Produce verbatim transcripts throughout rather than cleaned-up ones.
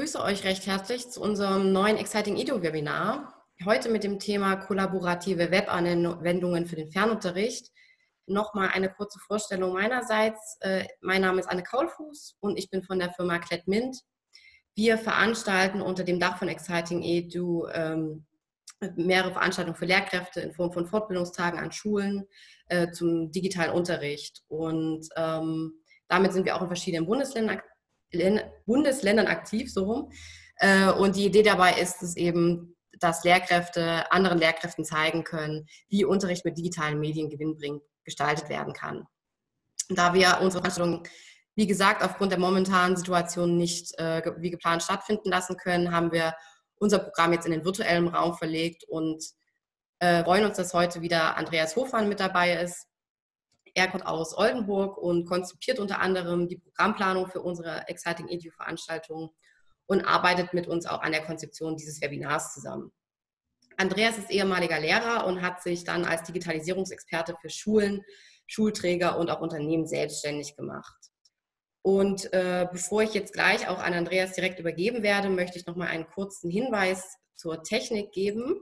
begrüße euch recht herzlich zu unserem neuen Exciting Edu Webinar. Heute mit dem Thema kollaborative Webanwendungen für den Fernunterricht. Nochmal eine kurze Vorstellung meinerseits. Mein Name ist Anne Kaulfuß und ich bin von der Firma Klettmint. Wir veranstalten unter dem Dach von Exciting Edu ähm, mehrere Veranstaltungen für Lehrkräfte in Form von Fortbildungstagen an Schulen äh, zum digitalen Unterricht. Und ähm, damit sind wir auch in verschiedenen Bundesländern aktiv. Bundesländern aktiv, so rum. Und die Idee dabei ist es eben, dass Lehrkräfte anderen Lehrkräften zeigen können, wie Unterricht mit digitalen Medien gewinnbringend gestaltet werden kann. Da wir unsere Veranstaltung, wie gesagt, aufgrund der momentanen Situation nicht äh, wie geplant stattfinden lassen können, haben wir unser Programm jetzt in den virtuellen Raum verlegt und äh, freuen uns, dass heute wieder Andreas Hofmann mit dabei ist. Er kommt aus Oldenburg und konzipiert unter anderem die Programmplanung für unsere Exciting Edu Veranstaltung und arbeitet mit uns auch an der Konzeption dieses Webinars zusammen. Andreas ist ehemaliger Lehrer und hat sich dann als Digitalisierungsexperte für Schulen, Schulträger und auch Unternehmen selbstständig gemacht. Und äh, bevor ich jetzt gleich auch an Andreas direkt übergeben werde, möchte ich noch mal einen kurzen Hinweis zur Technik geben.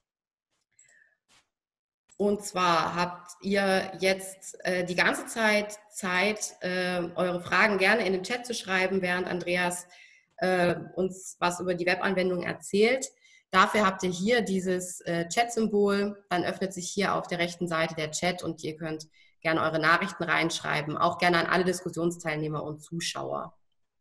Und zwar habt ihr jetzt äh, die ganze Zeit Zeit, äh, eure Fragen gerne in den Chat zu schreiben, während Andreas äh, uns was über die Webanwendung erzählt. Dafür habt ihr hier dieses äh, Chat-Symbol, dann öffnet sich hier auf der rechten Seite der Chat und ihr könnt gerne eure Nachrichten reinschreiben, auch gerne an alle Diskussionsteilnehmer und Zuschauer.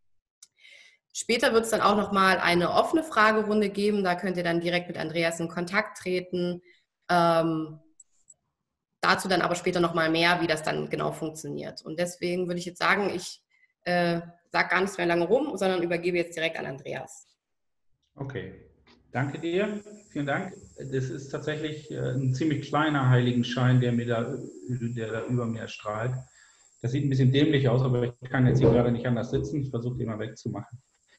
Später wird es dann auch nochmal eine offene Fragerunde geben, da könnt ihr dann direkt mit Andreas in Kontakt treten. Ähm, Dazu dann aber später nochmal mehr, wie das dann genau funktioniert. Und deswegen würde ich jetzt sagen, ich äh, sage gar nicht mehr lange rum, sondern übergebe jetzt direkt an Andreas. Okay, danke dir. Vielen Dank. Das ist tatsächlich ein ziemlich kleiner Heiligenschein, der, mir da, der da über mir strahlt. Das sieht ein bisschen dämlich aus, aber ich kann jetzt hier gerade nicht anders sitzen. Ich versuche den mal wegzumachen.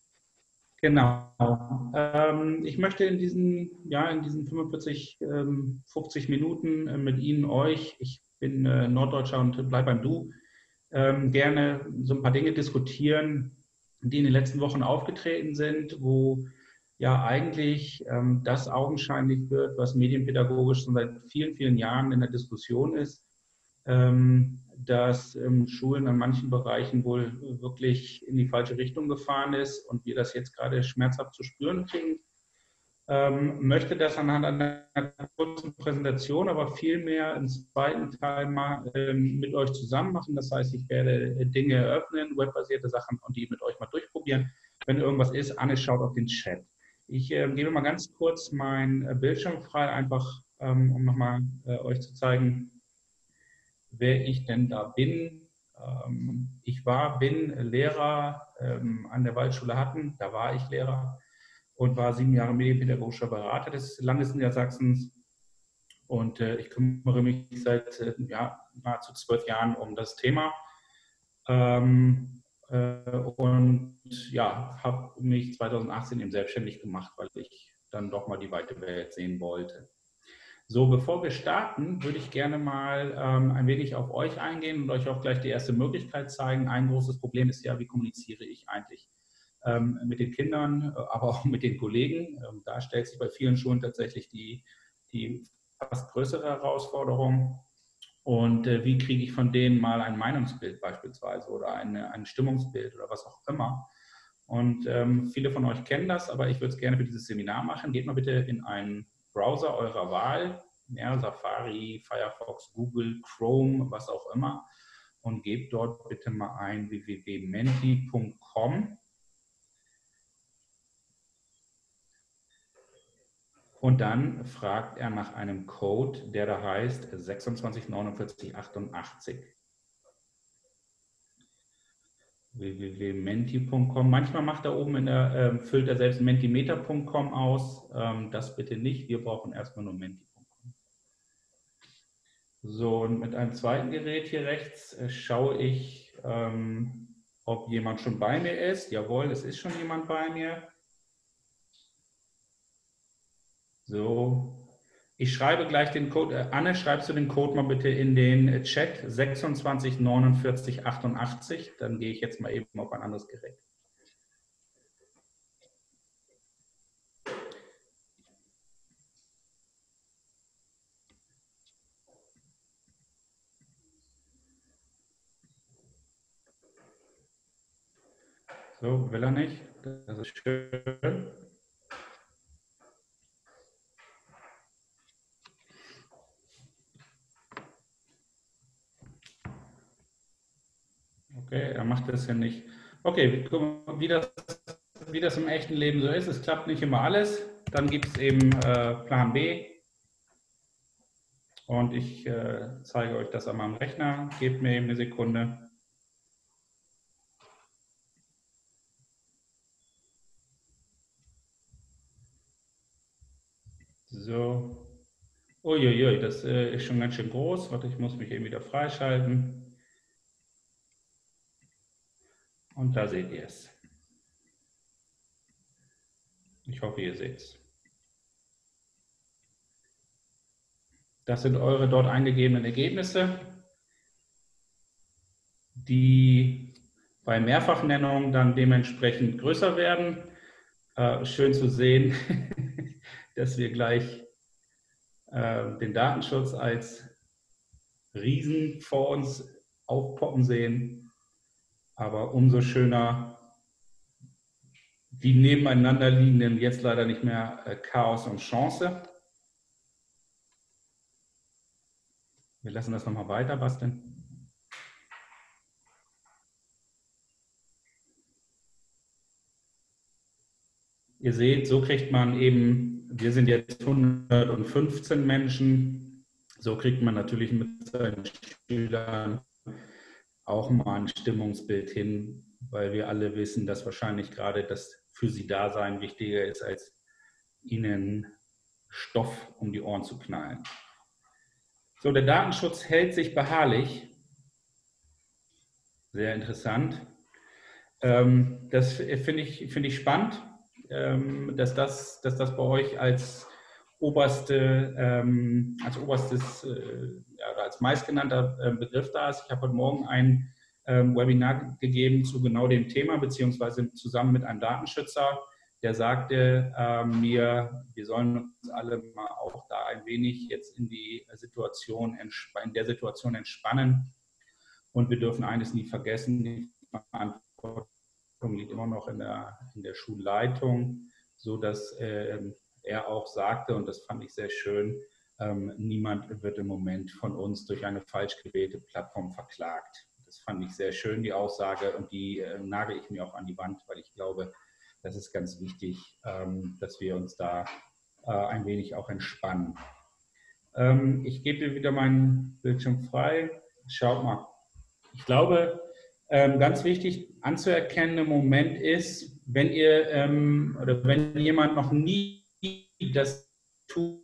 Genau. Ähm, ich möchte in diesen, ja, in diesen fünfundvierzig, ähm, fünfzig Minuten äh, mit Ihnen, euch, ich bin äh, Norddeutscher und bleibe beim Du, ähm, gerne so ein paar Dinge diskutieren, die in den letzten Wochen aufgetreten sind, wo ja eigentlich ähm, das augenscheinlich wird, was medienpädagogisch schon seit vielen, vielen Jahren in der Diskussion ist, ähm, dass ähm, Schulen an manchen Bereichen wohl wirklich in die falsche Richtung gefahren ist und wir das jetzt gerade schmerzhaft zu spüren kriegen. Ähm, möchte das anhand einer kurzen Präsentation, aber vielmehr im zweiten Teil mal ähm, mit euch zusammen machen. Das heißt, ich werde Dinge eröffnen, webbasierte Sachen und die mit euch mal durchprobieren. Wenn irgendwas ist, Anne schaut auf den Chat. Ich äh, gebe mal ganz kurz meinen Bildschirm frei, einfach ähm, um nochmal äh, euch zu zeigen, wer ich denn da bin. Ähm, ich war, bin Lehrer ähm, an der Waldschule Hatten, da war ich Lehrer und war sieben Jahre medienpädagogischer Berater des Landes Niedersachsens. Und äh, ich kümmere mich seit äh, ja, nahezu zwölf Jahren um das Thema. Ähm, äh, und ja, habe mich zweitausendachtzehn eben selbstständig gemacht, weil ich dann doch mal die weite Welt sehen wollte. So, bevor wir starten, würde ich gerne mal ähm, ein wenig auf euch eingehen und euch auch gleich die erste Möglichkeit zeigen. Ein großes Problem ist ja, wie kommuniziere ich eigentlich ähm, mit den Kindern, aber auch mit den Kollegen. Ähm, da stellt sich bei vielen Schulen tatsächlich die, die fast größere Herausforderung. Und äh, wie kriege ich von denen mal ein Meinungsbild beispielsweise oder eine, ein Stimmungsbild oder was auch immer. Und ähm, viele von euch kennen das, aber ich würde es gerne für dieses Seminar machen. Geht mal bitte in einen Browser eurer Wahl, ja, Safari, Firefox, Google, Chrome, was auch immer, und gebt dort bitte mal ein w w w punkt menti punkt com. Und dann fragt er nach einem Code, der da heißt sechsundzwanzig neunundvierzig achtundachtzig. w w w punkt menti punkt com. Manchmal macht er oben in der, äh, füllt er selbst mentimeter punkt com aus. Ähm, das bitte nicht. Wir brauchen erstmal nur menti punkt com. So, und mit einem zweiten Gerät hier rechts äh, schaue ich, ähm, ob jemand schon bei mir ist. Jawohl, es ist schon jemand bei mir. So. Ich schreibe gleich den Code. Äh, Anne, schreibst du den Code mal bitte in den Chat sechsundzwanzig neunundvierzig achtundachtzig. Dann gehe ich jetzt mal eben auf ein anderes Gerät. So, will er nicht. Das ist schön. Okay, er macht das ja nicht. Okay, gucken wir, wie das, wie das im echten Leben so ist. Es klappt nicht immer alles. Dann gibt es eben äh, Plan B. Und ich äh, zeige euch das an meinem Rechner. Gebt mir eben eine Sekunde. So. Uiuiui, das äh, ist schon ganz schön groß. Warte, ich muss mich eben wieder freischalten. Und da seht ihr es. Ich hoffe, ihr seht es. Das sind eure dort eingegebenen Ergebnisse, die bei Mehrfachnennung dann dementsprechend größer werden. Äh, schön zu sehen, dass wir gleich äh, den Datenschutz als Riesen vor uns aufpoppen sehen. Aber umso schöner die nebeneinander liegenden, jetzt leider nicht mehr äh, Chaos und Chance. Wir lassen das nochmal weiter basteln. Ihr seht, so kriegt man eben, wir sind jetzt hundertfünfzehn Menschen, so kriegt man natürlich mit seinen Schülern auch mal ein Stimmungsbild hin, weil wir alle wissen, dass wahrscheinlich gerade das für sie Dasein wichtiger ist, als ihnen Stoff um die Ohren zu knallen. So, der Datenschutz hält sich beharrlich. Sehr interessant. Ähm, das finde ich, finde ich spannend, ähm, dass, das, dass das bei euch als oberste, ähm, als oberstes, äh, ja, als meistgenannter äh, Begriff da ist. Ich habe heute Morgen ein ähm, Webinar gegeben zu genau dem Thema, beziehungsweise zusammen mit einem Datenschützer, der sagte äh, mir, wir sollen uns alle mal auch da ein wenig jetzt in die Situation, in der Situation entspannen. Und wir dürfen eines nie vergessen, die Verantwortung liegt immer noch in der, in der Schulleitung, sodass äh, er auch sagte, und das fand ich sehr schön, ähm, niemand wird im Moment von uns durch eine falsch gewählte Plattform verklagt. Das fand ich sehr schön, die Aussage, und die äh, nagel ich mir auch an die Wand, weil ich glaube, das ist ganz wichtig, ähm, dass wir uns da äh, ein wenig auch entspannen. Ähm, ich gebe dir wieder meinen Bildschirm frei. Schaut mal. Ich glaube, ähm, ganz wichtig anzuerkennen im Moment ist, wenn ihr ähm, oder wenn jemand noch nie das Tool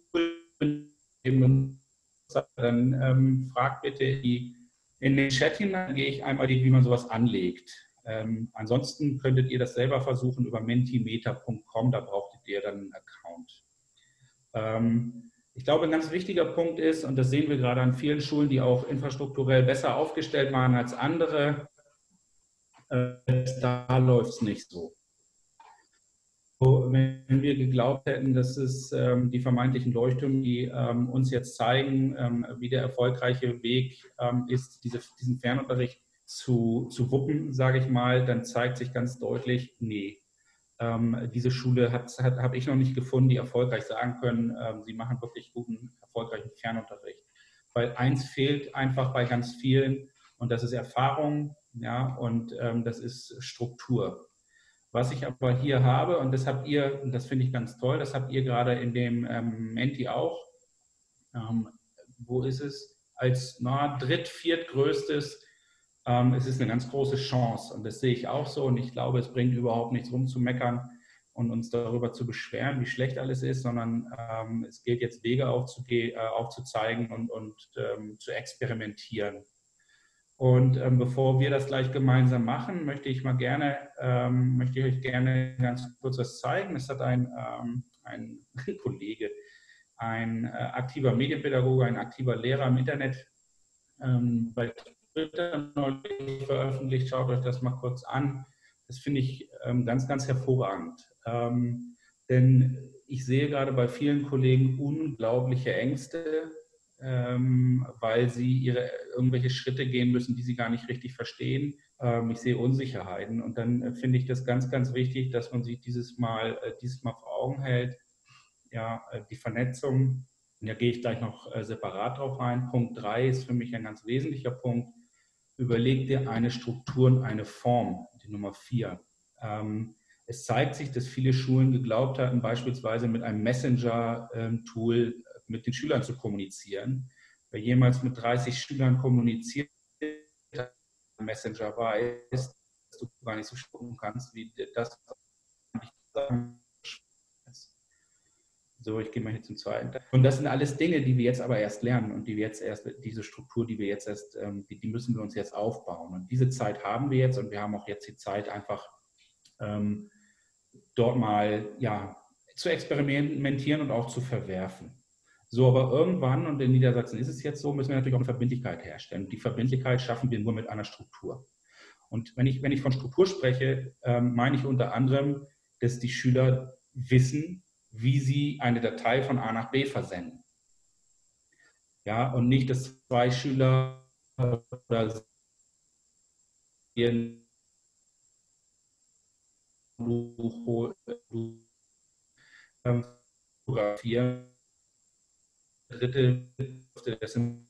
benutzt hat, dann ähm, fragt bitte die, in den Chat hinein, dann gehe ich einmal die, wie man sowas anlegt. Ähm, ansonsten könntet ihr das selber versuchen über mentimeter punkt com, da brauchtet ihr dann einen Account. Ähm, Ich glaube, ein ganz wichtiger Punkt ist, und das sehen wir gerade an vielen Schulen, die auch infrastrukturell besser aufgestellt waren als andere, äh, da läuft es nicht so. Wenn wir geglaubt hätten, dass es ähm, die vermeintlichen Leuchttürme, die ähm, uns jetzt zeigen, ähm, wie der erfolgreiche Weg ähm, ist, diese, diesen Fernunterricht zu, zu wuppen, sage ich mal, dann zeigt sich ganz deutlich, nee. Ähm, diese Schule hat, hat, habe ich noch nicht gefunden, die erfolgreich sagen können, ähm, sie machen wirklich guten, erfolgreichen Fernunterricht. Weil eins fehlt einfach bei ganz vielen, und das ist Erfahrung, ja, und ähm, das ist Struktur. Was ich aber hier habe, und das habt ihr, und das finde ich ganz toll, das habt ihr gerade in dem ähm, Menti auch, ähm, wo ist es? Als na, dritt-, viertgrößtes, ähm, es ist eine ganz große Chance, und das sehe ich auch so, und ich glaube, es bringt überhaupt nichts rumzumeckern und uns darüber zu beschweren, wie schlecht alles ist, sondern ähm, es gilt jetzt Wege aufzuge- äh, aufzuzeigen und, und ähm, zu experimentieren. Und ähm, bevor wir das gleich gemeinsam machen, möchte ich mal gerne, ähm, möchte ich euch gerne ganz kurz was zeigen. Es hat ein, ähm, ein Kollege, ein äh, aktiver Medienpädagoge, ein aktiver Lehrer im Internet ähm, bei Twitter neulich veröffentlicht. Schaut euch das mal kurz an. Das finde ich ähm, ganz, ganz hervorragend. Ähm, denn ich sehe gerade bei vielen Kollegen unglaubliche Ängste, ähm, weil sie ihre irgendwelche Schritte gehen müssen, die sie gar nicht richtig verstehen, ähm, ich sehe Unsicherheiten. Und dann äh, finde ich das ganz, ganz wichtig, dass man sich dieses Mal, äh, dieses Mal vor Augen hält. Ja, äh, die Vernetzung, da gehe ich gleich noch äh, separat drauf ein. Punkt drei ist für mich ein ganz wesentlicher Punkt. Überleg dir eine Struktur und eine Form, die Nummer vier. Ähm, es zeigt sich, dass viele Schulen geglaubt hatten, beispielsweise mit einem Messenger-Tool mit den Schülern zu kommunizieren. Wer jemals mit dreißig Schülern kommuniziert, Messenger weiß, dass du gar nicht so spucken kannst, wie das ist. So, ich gehe mal hier zum zweiten. Und das sind alles Dinge, die wir jetzt aber erst lernen und die wir jetzt erst, diese Struktur, die wir jetzt erst, die, die müssen wir uns jetzt aufbauen. Und diese Zeit haben wir jetzt und wir haben auch jetzt die Zeit, einfach ähm, dort mal ja, zu experimentieren und auch zu verwerfen. So, aber irgendwann, und in Niedersachsen ist es jetzt so, müssen wir natürlich auch eine Verbindlichkeit herstellen. Die Verbindlichkeit schaffen wir nur mit einer Struktur. Und wenn ich, wenn ich von Struktur spreche, ähm, meine ich unter anderem, dass die Schüler wissen, wie sie eine Datei von A nach B versenden. Ja, und nicht, dass zwei Schüler oder ihren fotografieren. Dritte, das sind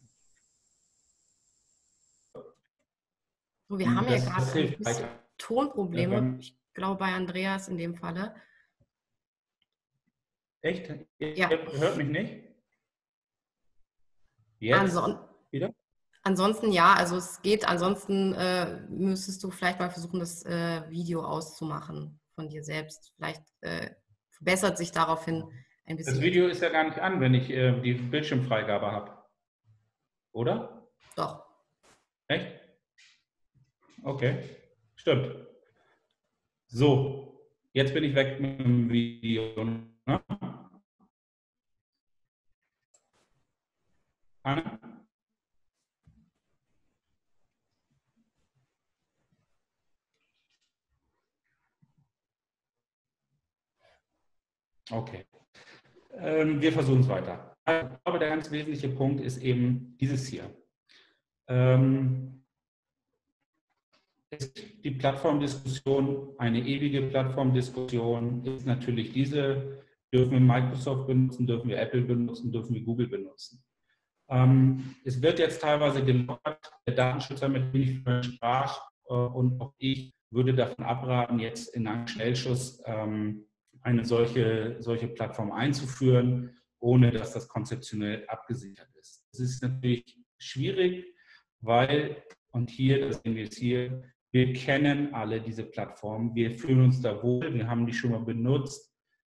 So, wir haben ja gerade ein bisschen Tonprobleme. Ich glaube bei Andreas in dem Falle. Echt? Ihr ja. hört mich nicht? Jetzt Anson wieder? Ansonsten ja, also es geht. Ansonsten äh, müsstest du vielleicht mal versuchen, das äh, Video auszumachen von dir selbst. Vielleicht äh, verbessert sich daraufhin ein bisschen. Das Video ist ja gar nicht an, wenn ich äh, die Bildschirmfreigabe habe. Oder? Doch. Echt? Okay, stimmt. So, jetzt bin ich weg mit dem Video. Ne? Anne? Okay. Ähm, wir versuchen es weiter. Aber der ganz wesentliche Punkt ist eben dieses hier. Ähm, die Plattformdiskussion, eine ewige Plattformdiskussion ist natürlich diese, dürfen wir Microsoft benutzen, dürfen wir Apple benutzen, dürfen wir Google benutzen. Ähm, es wird jetzt teilweise gelockert, der Datenschützer, mit dem ich sprach, äh, und auch ich würde davon abraten, jetzt in einem Schnellschuss ähm, eine solche, solche Plattform einzuführen, ohne dass das konzeptionell abgesichert ist. Es ist natürlich schwierig, weil, und hier, das sehen wir jetzt hier, wir kennen alle diese Plattformen, wir fühlen uns da wohl, wir haben die schon mal benutzt.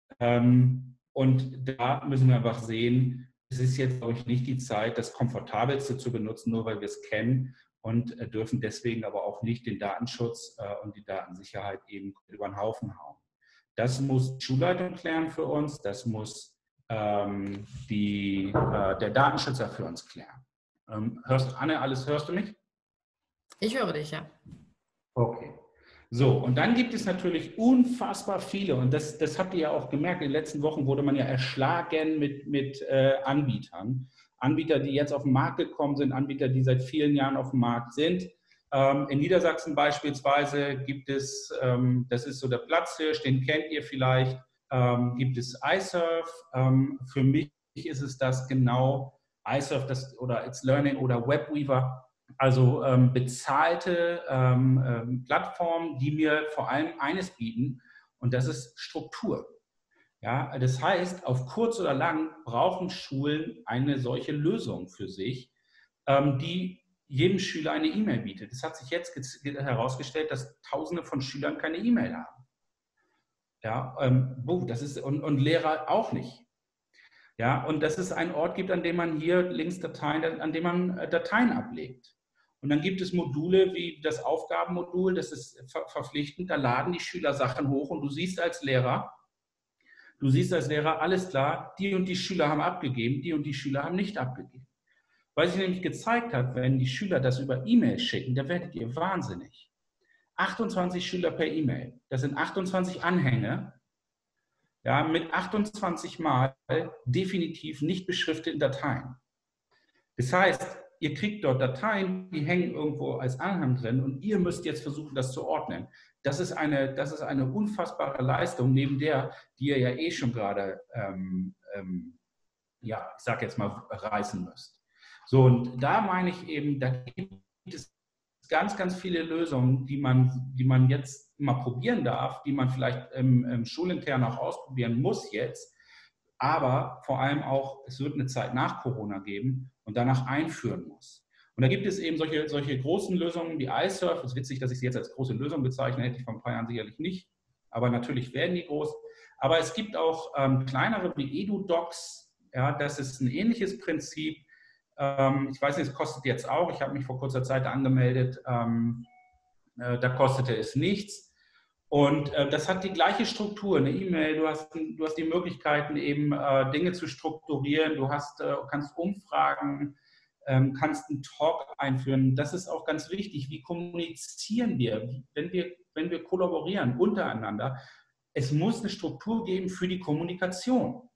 Ähm, und da müssen wir einfach sehen, es ist jetzt, glaube ich, nicht die Zeit, das Komfortabelste zu benutzen, nur weil wir es kennen, und äh, dürfen deswegen aber auch nicht den Datenschutz äh, und die Datensicherheit eben über den Haufen hauen. Das muss die Schulleitung klären für uns, das muss ähm, die, äh, der Datenschützer für uns klären. Ähm, hörst, Anne, alles hörst du mich? Ich höre dich, ja. Okay. So, und dann gibt es natürlich unfassbar viele, und das, das habt ihr ja auch gemerkt, in den letzten Wochen wurde man ja erschlagen mit, mit äh, Anbietern. Anbieter, die jetzt auf den Markt gekommen sind, Anbieter, die seit vielen Jahren auf dem Markt sind. Ähm, in Niedersachsen beispielsweise gibt es, ähm, das ist so der Platzhirsch, den kennt ihr vielleicht, ähm, gibt es iSurf. Ähm, für mich ist es das genau, iSurf das, oder It's Learning oder Webweaver. Also ähm, bezahlte ähm, ähm, Plattformen, die mir vor allem eines bieten, und das ist Struktur. Ja, das heißt, auf kurz oder lang brauchen Schulen eine solche Lösung für sich, ähm, die jedem Schüler eine E-Mail bietet. Es hat sich jetzt herausgestellt, dass Tausende von Schülern keine E-Mail haben. Ja, ähm, boah, das ist, und, und Lehrer auch nicht. Ja, und dass es einen Ort gibt, an dem man hier links Dateien, an dem man Dateien ablegt. Und dann gibt es Module wie das Aufgabenmodul, das ist ver verpflichtend, da laden die Schüler Sachen hoch und du siehst als Lehrer, du siehst als Lehrer, alles klar, die und die Schüler haben abgegeben, die und die Schüler haben nicht abgegeben. Weil sich nämlich gezeigt hat, wenn die Schüler das über E-Mail schicken, da werdet ihr wahnsinnig. achtundzwanzig Schüler per E-Mail, das sind achtundzwanzig Anhänge, ja, mit achtundzwanzig Mal definitiv nicht beschrifteten Dateien. Das heißt, ihr kriegt dort Dateien, die hängen irgendwo als Anhang drin und ihr müsst jetzt versuchen, das zu ordnen. Das ist eine, das ist eine unfassbare Leistung, neben der, die ihr ja eh schon gerade, ähm, ähm, ja, ich sage jetzt mal, reißen müsst. So, und da meine ich eben, da gibt es ganz, ganz viele Lösungen, die man, die man jetzt mal probieren darf, die man vielleicht im, im schulintern auch ausprobieren muss jetzt, aber vor allem auch, es wird eine Zeit nach Corona geben und danach einführen muss. Und da gibt es eben solche, solche großen Lösungen wie iSurf. Es ist witzig, dass ich sie jetzt als große Lösung bezeichne, hätte ich vor ein paar Jahren sicherlich nicht, aber natürlich werden die groß. Aber es gibt auch ähm, kleinere wie EduDocs, ja, das ist ein ähnliches Prinzip. Ähm, ich weiß nicht, es kostet jetzt auch, ich habe mich vor kurzer Zeit angemeldet, ähm, äh, da kostete es nichts. Und äh, das hat die gleiche Struktur, eine E-Mail, du hast, du hast die Möglichkeiten eben äh, Dinge zu strukturieren, du hast, äh, kannst Umfragen, ähm, kannst einen Talk einführen. Das ist auch ganz wichtig, wie kommunizieren wir, wenn wir, wenn wir kollaborieren untereinander. Es muss eine Struktur geben für die Kommunikation.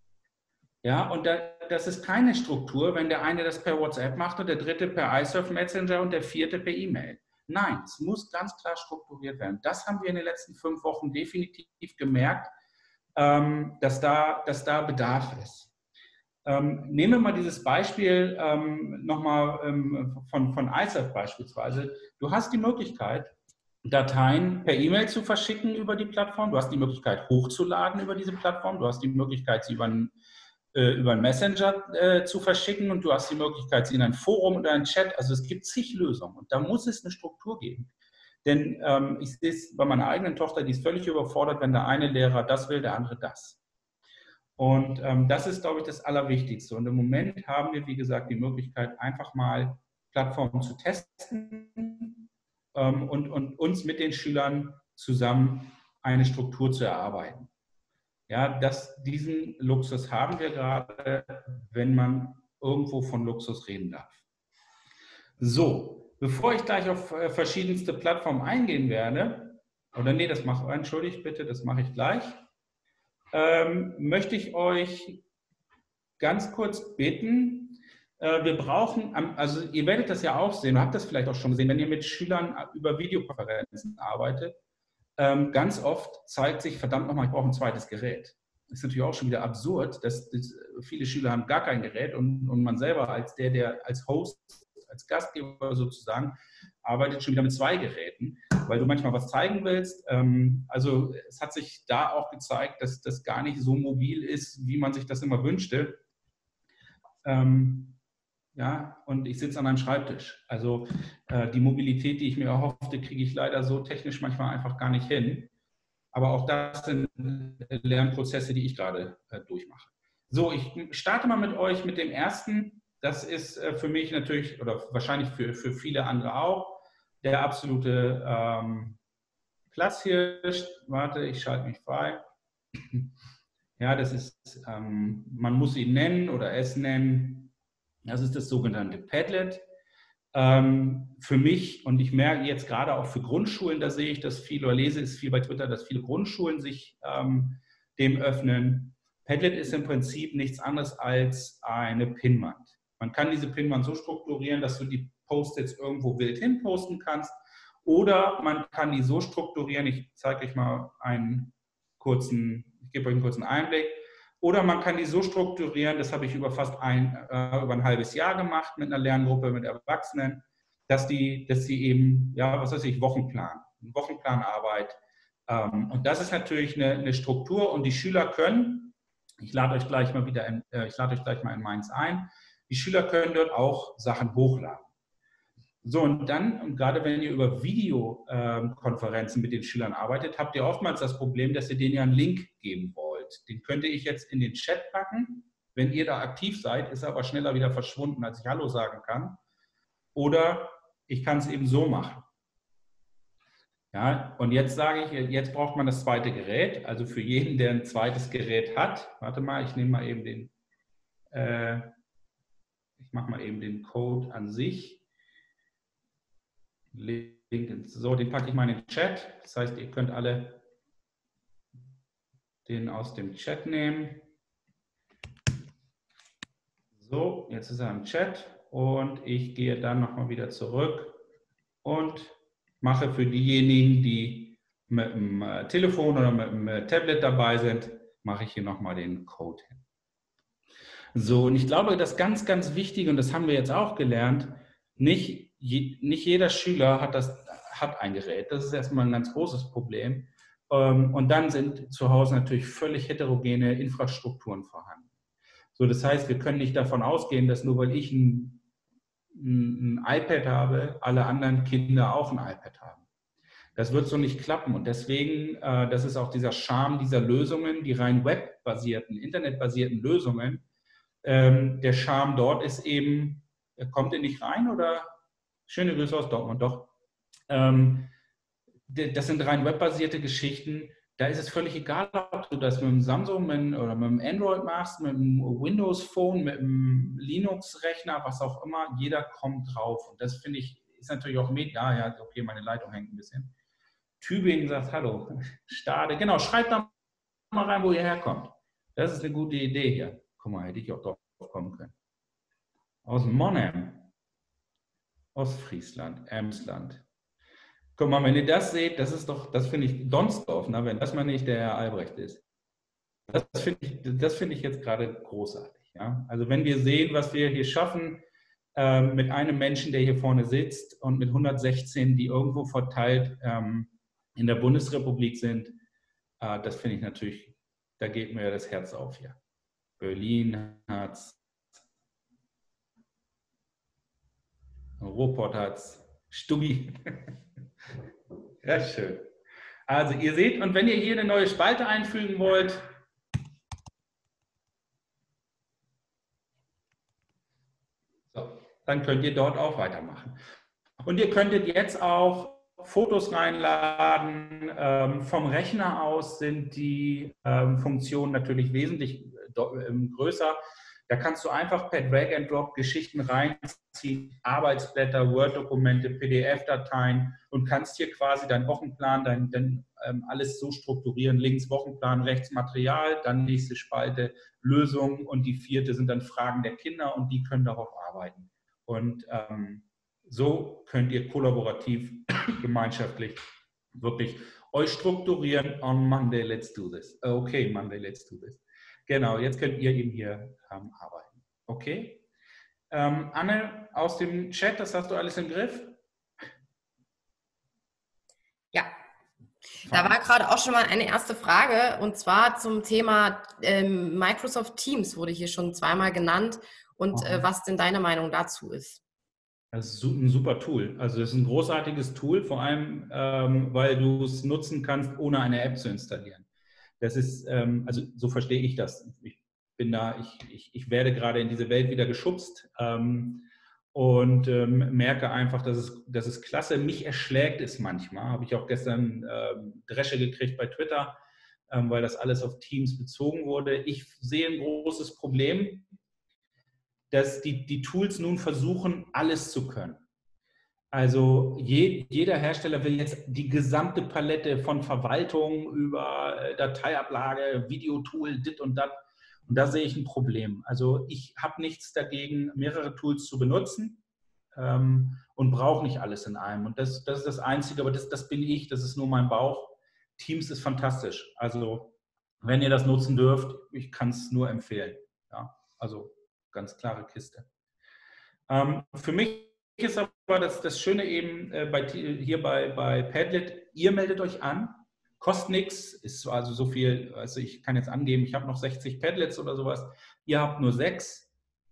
Ja, und da, das ist keine Struktur, wenn der eine das per WhatsApp macht und der dritte per iSurf Messenger und der vierte per E-Mail. Nein, es muss ganz klar strukturiert werden. Das haben wir in den letzten fünf Wochen definitiv gemerkt, ähm, dass, da, dass da Bedarf ist. Ähm, nehmen wir mal dieses Beispiel ähm, nochmal ähm, von, von iSurf beispielsweise. Du hast die Möglichkeit, Dateien per E-Mail zu verschicken über die Plattform. Du hast die Möglichkeit, hochzuladen über diese Plattform. Du hast die Möglichkeit, sie über einen über einen Messenger äh, zu verschicken und du hast die Möglichkeit, sie in ein Forum oder einen Chat, also es gibt zig Lösungen und da muss es eine Struktur geben. Denn ähm, ich sehe es bei meiner eigenen Tochter, die ist völlig überfordert, wenn der eine Lehrer das will, der andere das. Und ähm, das ist, glaube ich, das Allerwichtigste. Und im Moment haben wir, wie gesagt, die Möglichkeit, einfach mal Plattformen zu testen ähm, und, und uns mit den Schülern zusammen eine Struktur zu erarbeiten. Ja, das, diesen Luxus haben wir gerade, wenn man irgendwo von Luxus reden darf. So, bevor ich gleich auf verschiedenste Plattformen eingehen werde, oder nee, das mache, entschuldigt bitte, das mache ich gleich, ähm, möchte ich euch ganz kurz bitten, äh, wir brauchen, also ihr werdet das ja auch sehen, habt das vielleicht auch schon gesehen, wenn ihr mit Schülern über Videokonferenzen arbeitet, Ähm, ganz oft zeigt sich, verdammt nochmal, ich brauche ein zweites Gerät. Das ist natürlich auch schon wieder absurd, dass, dass viele Schüler haben gar kein Gerät und, und man selber als der, der als Host, als Gastgeber sozusagen, arbeitet schon wieder mit zwei Geräten, weil du manchmal was zeigen willst. Ähm, also es hat sich da auch gezeigt, dass das gar nicht so mobil ist, wie man sich das immer wünschte. Ähm, Ja, und ich sitze an einem Schreibtisch. Also äh, die Mobilität, die ich mir erhoffte, kriege ich leider so technisch manchmal einfach gar nicht hin. Aber auch das sind Lernprozesse, die ich gerade äh, durchmache. So, ich starte mal mit euch mit dem ersten. Das ist äh, für mich natürlich, oder wahrscheinlich für, für viele andere auch, der absolute ähm, Platzhirsch. Warte, ich schalte mich frei. Ja, das ist, ähm, man muss ihn nennen oder es nennen. Das ist das sogenannte Padlet. Ähm, für mich, und ich merke jetzt gerade auch für Grundschulen, da sehe ich das viel, oder lese es viel bei Twitter, dass viele Grundschulen sich ähm, dem öffnen. Padlet ist im Prinzip nichts anderes als eine Pinnwand. Man kann diese Pinnwand so strukturieren, dass du die Post-its irgendwo wild hin posten kannst, oder man kann die so strukturieren, ich zeige euch mal einen kurzen, ich gebe euch einen kurzen Einblick, oder man kann die so strukturieren, das habe ich über fast ein, äh, über ein halbes Jahr gemacht mit einer Lerngruppe, mit Erwachsenen, dass die, dass die eben, ja, was weiß ich, Wochenplan, Wochenplanarbeit. Ähm, und das ist natürlich eine, eine Struktur und die Schüler können, ich lade euch gleich mal wieder, in, äh, ich lade euch gleich mal in Mainz ein, die Schüler können dort auch Sachen hochladen. So, und dann, und gerade wenn ihr über Videokonferenzen mit den Schülern arbeitet, habt ihr oftmals das Problem, dass ihr denen ja einen Link geben wollt. Den könnte ich jetzt in den Chat packen. Wenn ihr da aktiv seid, ist er aber schneller wieder verschwunden, als ich Hallo sagen kann. Oder ich kann es eben so machen. Ja, und jetzt sage ich, jetzt braucht man das zweite Gerät. Also für jeden, der ein zweites Gerät hat, warte mal, ich nehme mal eben den, äh, ich mache mal eben den Code an sich. So, den packe ich mal in den Chat. Das heißt, ihr könnt alle den aus dem Chat nehmen. So, jetzt ist er im Chat. und ich gehe dann nochmal wieder zurück und mache für diejenigen, die mit dem Telefon oder mit dem Tablet dabei sind, mache ich hier nochmal den Code hin. So, und ich glaube, das ganz, ganz wichtig, und das haben wir jetzt auch gelernt, nicht, je, nicht jeder Schüler hat, das, hat ein Gerät. Das ist erstmal ein ganz großes Problem. Und dann sind zu Hause natürlich völlig heterogene Infrastrukturen vorhanden. So, das heißt, wir können nicht davon ausgehen, dass nur weil ich ein, ein, ein iPad habe, alle anderen Kinder auch ein iPad haben. Das wird so nicht klappen. Und deswegen, äh, das ist auch dieser Charme dieser Lösungen, die rein webbasierten, internetbasierten Lösungen. Ähm, der Charme dort ist eben, kommt ihr nicht rein oder? Schöne Grüße aus Dortmund, doch. Ähm, das sind rein webbasierte Geschichten. Da ist es völlig egal, ob du das mit dem Samsung mit, oder mit dem Android machst, mit dem Windows Phone, mit dem Linux-Rechner, was auch immer. Jeder kommt drauf. Und das finde ich, ist natürlich auch mit. Ja, ja, okay, meine Leitung hängt ein bisschen. Tübingen sagt, hallo, Stade. Genau, schreibt da mal rein, wo ihr herkommt. Das ist eine gute Idee hier. Guck mal, hätte ich auch drauf kommen können. Aus Monheim, Ostfriesland, Emsland. Guck mal, wenn ihr das seht, das ist doch, das finde ich Donsdorf, ne, wenn das mal nicht der Herr Albrecht ist. Das finde ich, das finde ich jetzt gerade großartig. Ja? Also wenn wir sehen, was wir hier schaffen, äh, mit einem Menschen, der hier vorne sitzt und mit hundertsechzehn, die irgendwo verteilt ähm, in der Bundesrepublik sind, äh, das finde ich natürlich, da geht mir das Herz auf hier. Berlin hat's, Ruhrpott hat's, Stubbi. Ja, schön. Also ihr seht, und wenn ihr hier eine neue Spalte einfügen wollt, so, dann könnt ihr dort auch weitermachen. Und ihr könntet jetzt auch Fotos reinladen. Ähm, vom Rechner aus sind die ähm, Funktionen natürlich wesentlich ähm, größer. Da kannst du einfach per Drag and Drop Geschichten reinziehen, Arbeitsblätter, Word-Dokumente, P D F-Dateien und kannst hier quasi deinen Wochenplan, dein, dein ähm, alles so strukturieren. Links Wochenplan, rechts Material, dann nächste Spalte Lösungen und die vierte sind dann Fragen der Kinder und die können darauf arbeiten. Und ähm, so könnt ihr kollaborativ, gemeinschaftlich wirklich euch strukturieren. On Monday, let's do this. Okay, Monday, let's do this. Genau, jetzt könnt ihr eben hier ähm, arbeiten. Okay? Ähm, Anne, aus dem Chat, das hast du alles im Griff? Ja, da war gerade auch schon mal eine erste Frage und zwar zum Thema ähm, Microsoft Teams wurde hier schon zweimal genannt und äh, was denn deine Meinung dazu ist. Das ist ein super Tool. Also das ist ein großartiges Tool, vor allem, ähm, weil du es nutzen kannst, ohne eine App zu installieren. Das ist, ähm, also so verstehe ich das. Ich bin da, ich, ich, ich werde gerade in diese Welt wieder geschubst ähm, und ähm, merke einfach, dass es, dass es klasse. Mich erschlägt es manchmal. Habe ich auch gestern ähm, Dresche gekriegt bei Twitter, ähm, weil das alles auf Teams bezogen wurde. Ich sehe ein großes Problem, dass die, die Tools nun versuchen, alles zu können. Also je, jeder Hersteller will jetzt die gesamte Palette von Verwaltung über Dateiablage, Videotool, dit und dat. Und da sehe ich ein Problem. Also ich habe nichts dagegen, mehrere Tools zu benutzen ähm, und brauche nicht alles in einem. Und das, das ist das Einzige, aber das, das bin ich, das ist nur mein Bauch. Teams ist fantastisch. Also wenn ihr das nutzen dürft, ich kann es nur empfehlen. Ja, also ganz klare Kiste. Ähm, für mich ist aber das, das Schöne eben äh, bei, hier bei, bei Padlet, ihr meldet euch an, kostet nichts, ist also so viel, also ich kann jetzt angeben, ich habe noch sechzig Padlets oder sowas, ihr habt nur sechs,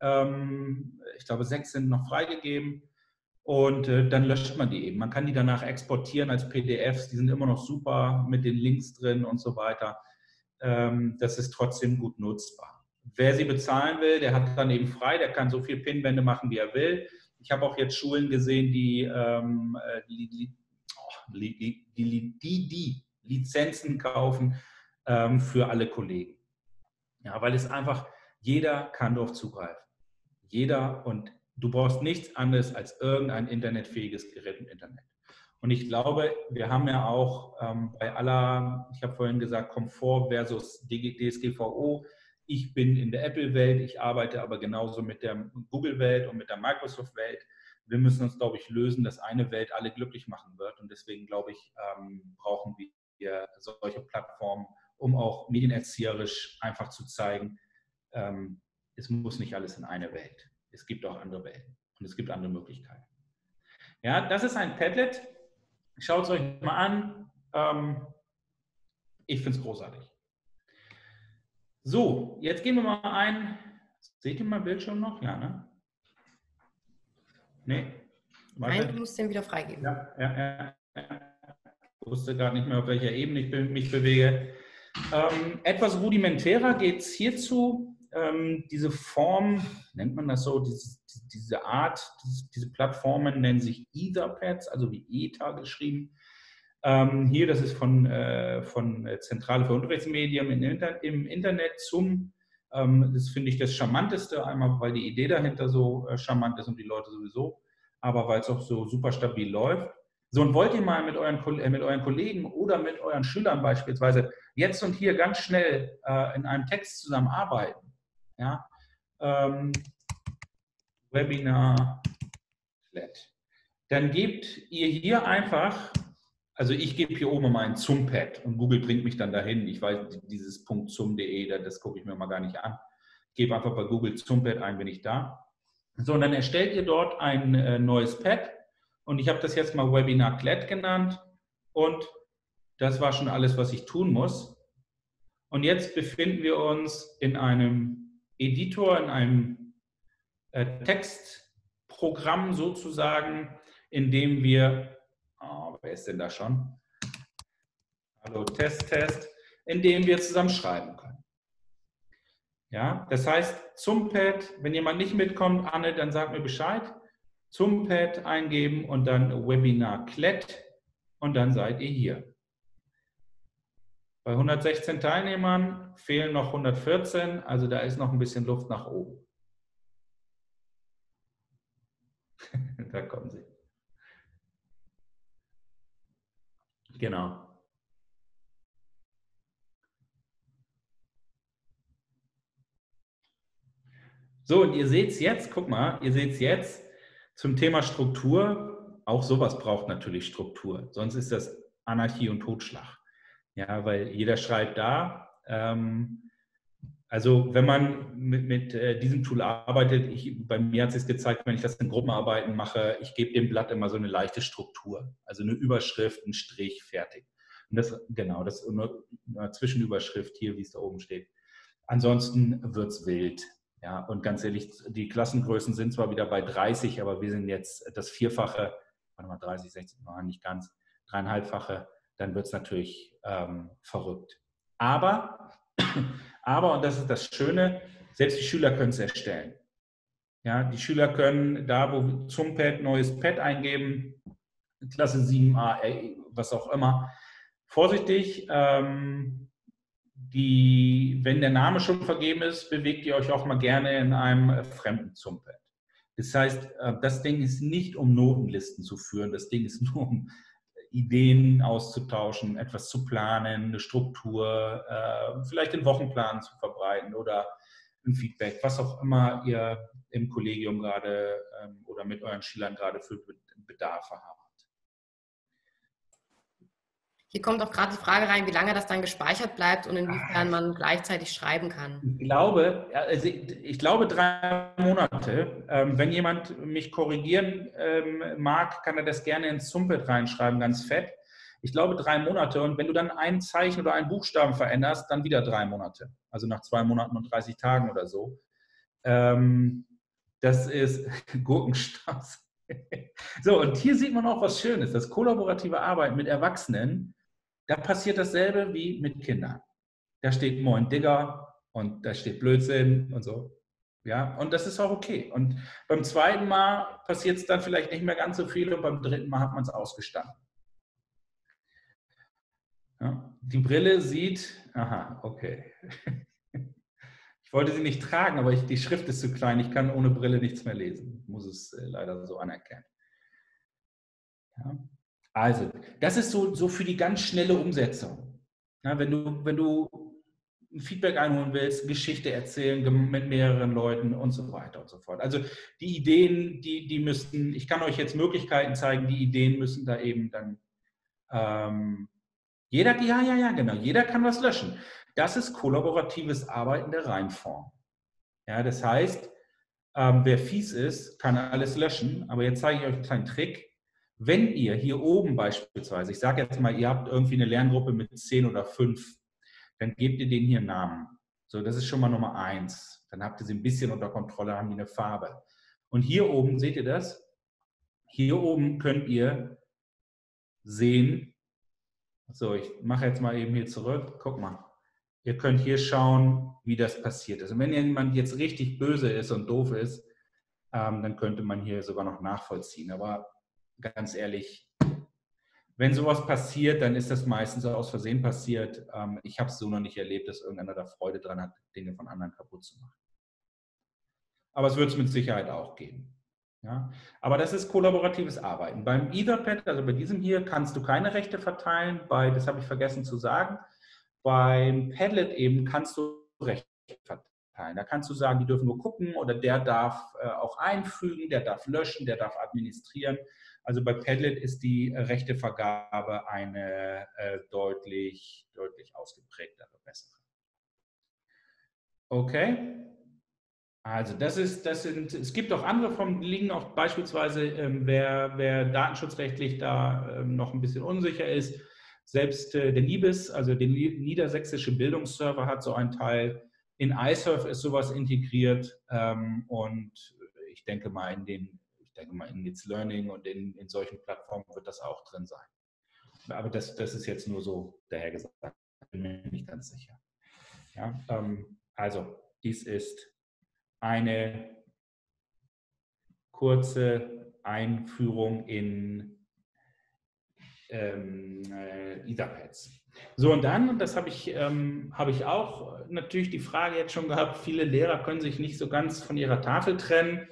ähm, ich glaube sechs sind noch freigegeben und äh, dann löscht man die eben. Man kann die danach exportieren als P D Fs, die sind immer noch super mit den Links drin und so weiter. Ähm, das ist trotzdem gut nutzbar. Wer sie bezahlen will, der hat dann eben frei, der kann so viel Pinwände machen, wie er will. Ich habe auch jetzt Schulen gesehen, die, ähm, die, die, oh, die, die, die, die Lizenzen kaufen ähm, für alle Kollegen. Ja, weil es einfach, jeder kann darauf zugreifen. Jeder, und du brauchst nichts anderes als irgendein internetfähiges Gerät im Internet. Und ich glaube, wir haben ja auch ähm, bei aller, ich habe vorhin gesagt, Komfort versus D S G V O, ich bin in der Apple-Welt, ich arbeite aber genauso mit der Google-Welt und mit der Microsoft-Welt. Wir müssen uns, glaube ich, lösen, dass eine Welt alle glücklich machen wird. Und deswegen, glaube ich, ähm, brauchen wir solche Plattformen, um auch medienerzieherisch einfach zu zeigen, ähm, es muss nicht alles in eine Welt. Es gibt auch andere Welten und es gibt andere Möglichkeiten. Ja, das ist ein Padlet. Schaut es euch mal an. Ähm, ich finde es großartig. So, jetzt gehen wir mal ein. Seht ihr mein Bildschirm noch? Ja, ne? Nee. Warte. Nein, du musst den wieder freigeben. Ja, ja, ja. Ich wusste gerade nicht mehr, auf welcher Ebene ich mich bewege. Ähm, etwas rudimentärer geht es hierzu. Ähm, diese Form, nennt man das so, diese, diese Art, diese, diese Plattformen nennen sich Etherpads, also wie Ether geschrieben. Ähm, hier, das ist von, äh, von Zentrale für Unterrichtsmedien im, Inter im Internet zum, ähm, das finde ich das Charmanteste, einmal weil die Idee dahinter so äh, charmant ist und die Leute sowieso, aber weil es auch so super stabil läuft. So, und wollt ihr mal mit euren, äh, mit euren Kollegen oder mit euren Schülern beispielsweise jetzt und hier ganz schnell äh, in einem Text zusammenarbeiten, ja, ähm, Webinar, dann gebt ihr hier einfach, also ich gebe hier oben mal ein Zum-Pad und Google bringt mich dann dahin. Ich weiß, dieses .zum punkt de, das gucke ich mir mal gar nicht an. Ich gebe einfach bei Google Zum-Pad ein, bin ich da. So, und dann erstellt ihr dort ein äh, neues Pad und ich habe das jetzt mal Webinar Klett genannt und das war schon alles, was ich tun muss. Und jetzt befinden wir uns in einem Editor, in einem äh, Textprogramm sozusagen, in dem wir, oh, wer ist denn da schon? Hallo, Test, Test, in dem wir zusammen schreiben können. Ja, das heißt, zum Pad, wenn jemand nicht mitkommt, Anne, dann sagt mir Bescheid, zum Pad eingeben und dann Webinar Klett und dann seid ihr hier. Bei hundertsechzehn Teilnehmern fehlen noch hundertvierzehn, also da ist noch ein bisschen Luft nach oben. Da kommen sie. Genau. So, und ihr seht es jetzt, guck mal, ihr seht es jetzt zum Thema Struktur. Auch sowas braucht natürlich Struktur, sonst ist das Anarchie und Totschlag. Ja, weil jeder schreibt da. Ähm, also wenn man mit, mit äh, diesem Tool arbeitet, ich, bei mir hat es sich gezeigt, wenn ich das in Gruppenarbeiten mache, ich gebe dem Blatt immer so eine leichte Struktur. Also eine Überschrift, ein Strich, fertig. Und das, genau, das ist eine, eine Zwischenüberschrift hier, wie es da oben steht. Ansonsten wird es wild. Ja, und ganz ehrlich, die Klassengrößen sind zwar wieder bei dreißig, aber wir sind jetzt das Vierfache, warte mal, dreißig, sechzig, nein, nicht ganz, dreieinhalbfache, dann wird es natürlich ähm, verrückt. Aber, aber, und das ist das Schöne, selbst die Schüler können es erstellen. Ja, die Schüler können da, wo zum Pad neues Pad eingeben, Klasse sieben a, was auch immer. Vorsichtig, ähm, die, wenn der Name schon vergeben ist, bewegt ihr euch auch mal gerne in einem fremden Zum-Pad. Das heißt, das Ding ist nicht, um Notenlisten zu führen, das Ding ist nur, um Ideen auszutauschen, etwas zu planen, eine Struktur, äh, vielleicht den Wochenplan zu verbreiten oder ein Feedback, was auch immer ihr im Kollegium gerade ähm, oder mit euren Schülern gerade für Bedarfe habt. Hier kommt auch gerade die Frage rein, wie lange das dann gespeichert bleibt und inwiefern man gleichzeitig schreiben kann. Ich glaube, also ich glaube drei Monate. Ähm, wenn jemand mich korrigieren ähm, mag, kann er das gerne ins Zum-Pad reinschreiben, ganz fett. Ich glaube drei Monate und wenn du dann ein Zeichen oder einen Buchstaben veränderst, dann wieder drei Monate. Also nach zwei Monaten und dreißig Tagen oder so. Ähm, das ist Gurkenstaus. So, und hier sieht man auch was Schönes. Das kollaborative Arbeiten mit Erwachsenen, da passiert dasselbe wie mit Kindern. Da steht Moin Digger und da steht Blödsinn und so. Ja, und das ist auch okay. Und beim zweiten Mal passiert es dann vielleicht nicht mehr ganz so viel und beim dritten Mal hat man es ausgestanden. Ja, die Brille sieht, aha, okay. Ich wollte sie nicht tragen, aber ich, die Schrift ist zu klein. Ich kann ohne Brille nichts mehr lesen. Ich muss es äh, leider so anerkennen. Ja. Also, das ist so, so für die ganz schnelle Umsetzung. Ja, wenn du, wenn du ein Feedback einholen willst, Geschichte erzählen mit mehreren Leuten und so weiter und so fort. Also die Ideen, die, die müssten, ich kann euch jetzt Möglichkeiten zeigen, die Ideen müssen da eben dann, ähm, jeder, ja, ja, ja, genau, jeder kann was löschen. Das ist kollaboratives Arbeiten der Reinform. Ja, das heißt, ähm, wer fies ist, kann alles löschen, aber jetzt zeige ich euch einen kleinen Trick. Wenn ihr hier oben beispielsweise, ich sage jetzt mal, ihr habt irgendwie eine Lerngruppe mit zehn oder fünf, dann gebt ihr denen hier einen Namen. So, das ist schon mal Nummer eins. Dann habt ihr sie ein bisschen unter Kontrolle, haben die eine Farbe. Und hier oben, seht ihr das? Hier oben könnt ihr sehen, so, ich mache jetzt mal eben hier zurück, guck mal. Ihr könnt hier schauen, wie das passiert ist. Und wenn jemand jetzt richtig böse ist und doof ist, ähm, dann könnte man hier sogar noch nachvollziehen. Aber ganz ehrlich, wenn sowas passiert, dann ist das meistens aus Versehen passiert. Ähm, ich habe es so noch nicht erlebt, dass irgendeiner da Freude dran hat, Dinge von anderen kaputt zu machen. Aber es wird es mit Sicherheit auch geben. Ja? Aber das ist kollaboratives Arbeiten. Beim Etherpad, also bei diesem hier, kannst du keine Rechte verteilen. Bei, das habe ich vergessen zu sagen, beim Padlet eben kannst du Rechte verteilen. Da kannst du sagen, die dürfen nur gucken oder der darf äh, auch einfügen, der darf löschen, der darf administrieren. Also bei Padlet ist die äh, Rechtevergabe eine äh, deutlich, deutlich ausgeprägtere, bessere. Okay. Also das ist, das sind, es gibt auch andere Formen, die liegen auch beispielsweise, ähm, wer, wer datenschutzrechtlich da ähm, noch ein bisschen unsicher ist, selbst äh, der NIBIS, also der Niedersächsische Bildungsserver, hat so einen Teil. In iSurf ist sowas integriert ähm, und ich denke mal in den, ich denke mal in It's Learning und in, in solchen Plattformen wird das auch drin sein. Aber das, das ist jetzt nur so dahergesagt, bin mir nicht ganz sicher. Ja, ähm, also dies ist eine kurze Einführung in ähm, äh, Etherpads. So, und dann, und das habe ich, ähm, habe ich auch natürlich die Frage jetzt schon gehabt, viele Lehrer können sich nicht so ganz von ihrer Tafel trennen.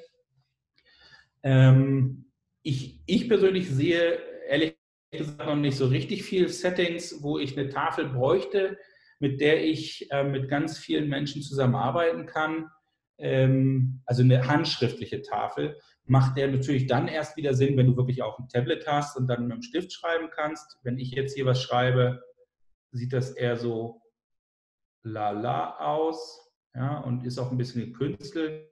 Ähm, ich, ich persönlich sehe ehrlich gesagt noch nicht so richtig viele Settings, wo ich eine Tafel bräuchte, mit der ich äh, mit ganz vielen Menschen zusammenarbeiten kann. Ähm, also eine handschriftliche Tafel macht der natürlich dann erst wieder Sinn, wenn du wirklich auch ein Tablet hast und dann mit dem Stift schreiben kannst. Wenn ich jetzt hier was schreibe, sieht das eher so lala aus, ja, und ist auch ein bisschen gekünstelt.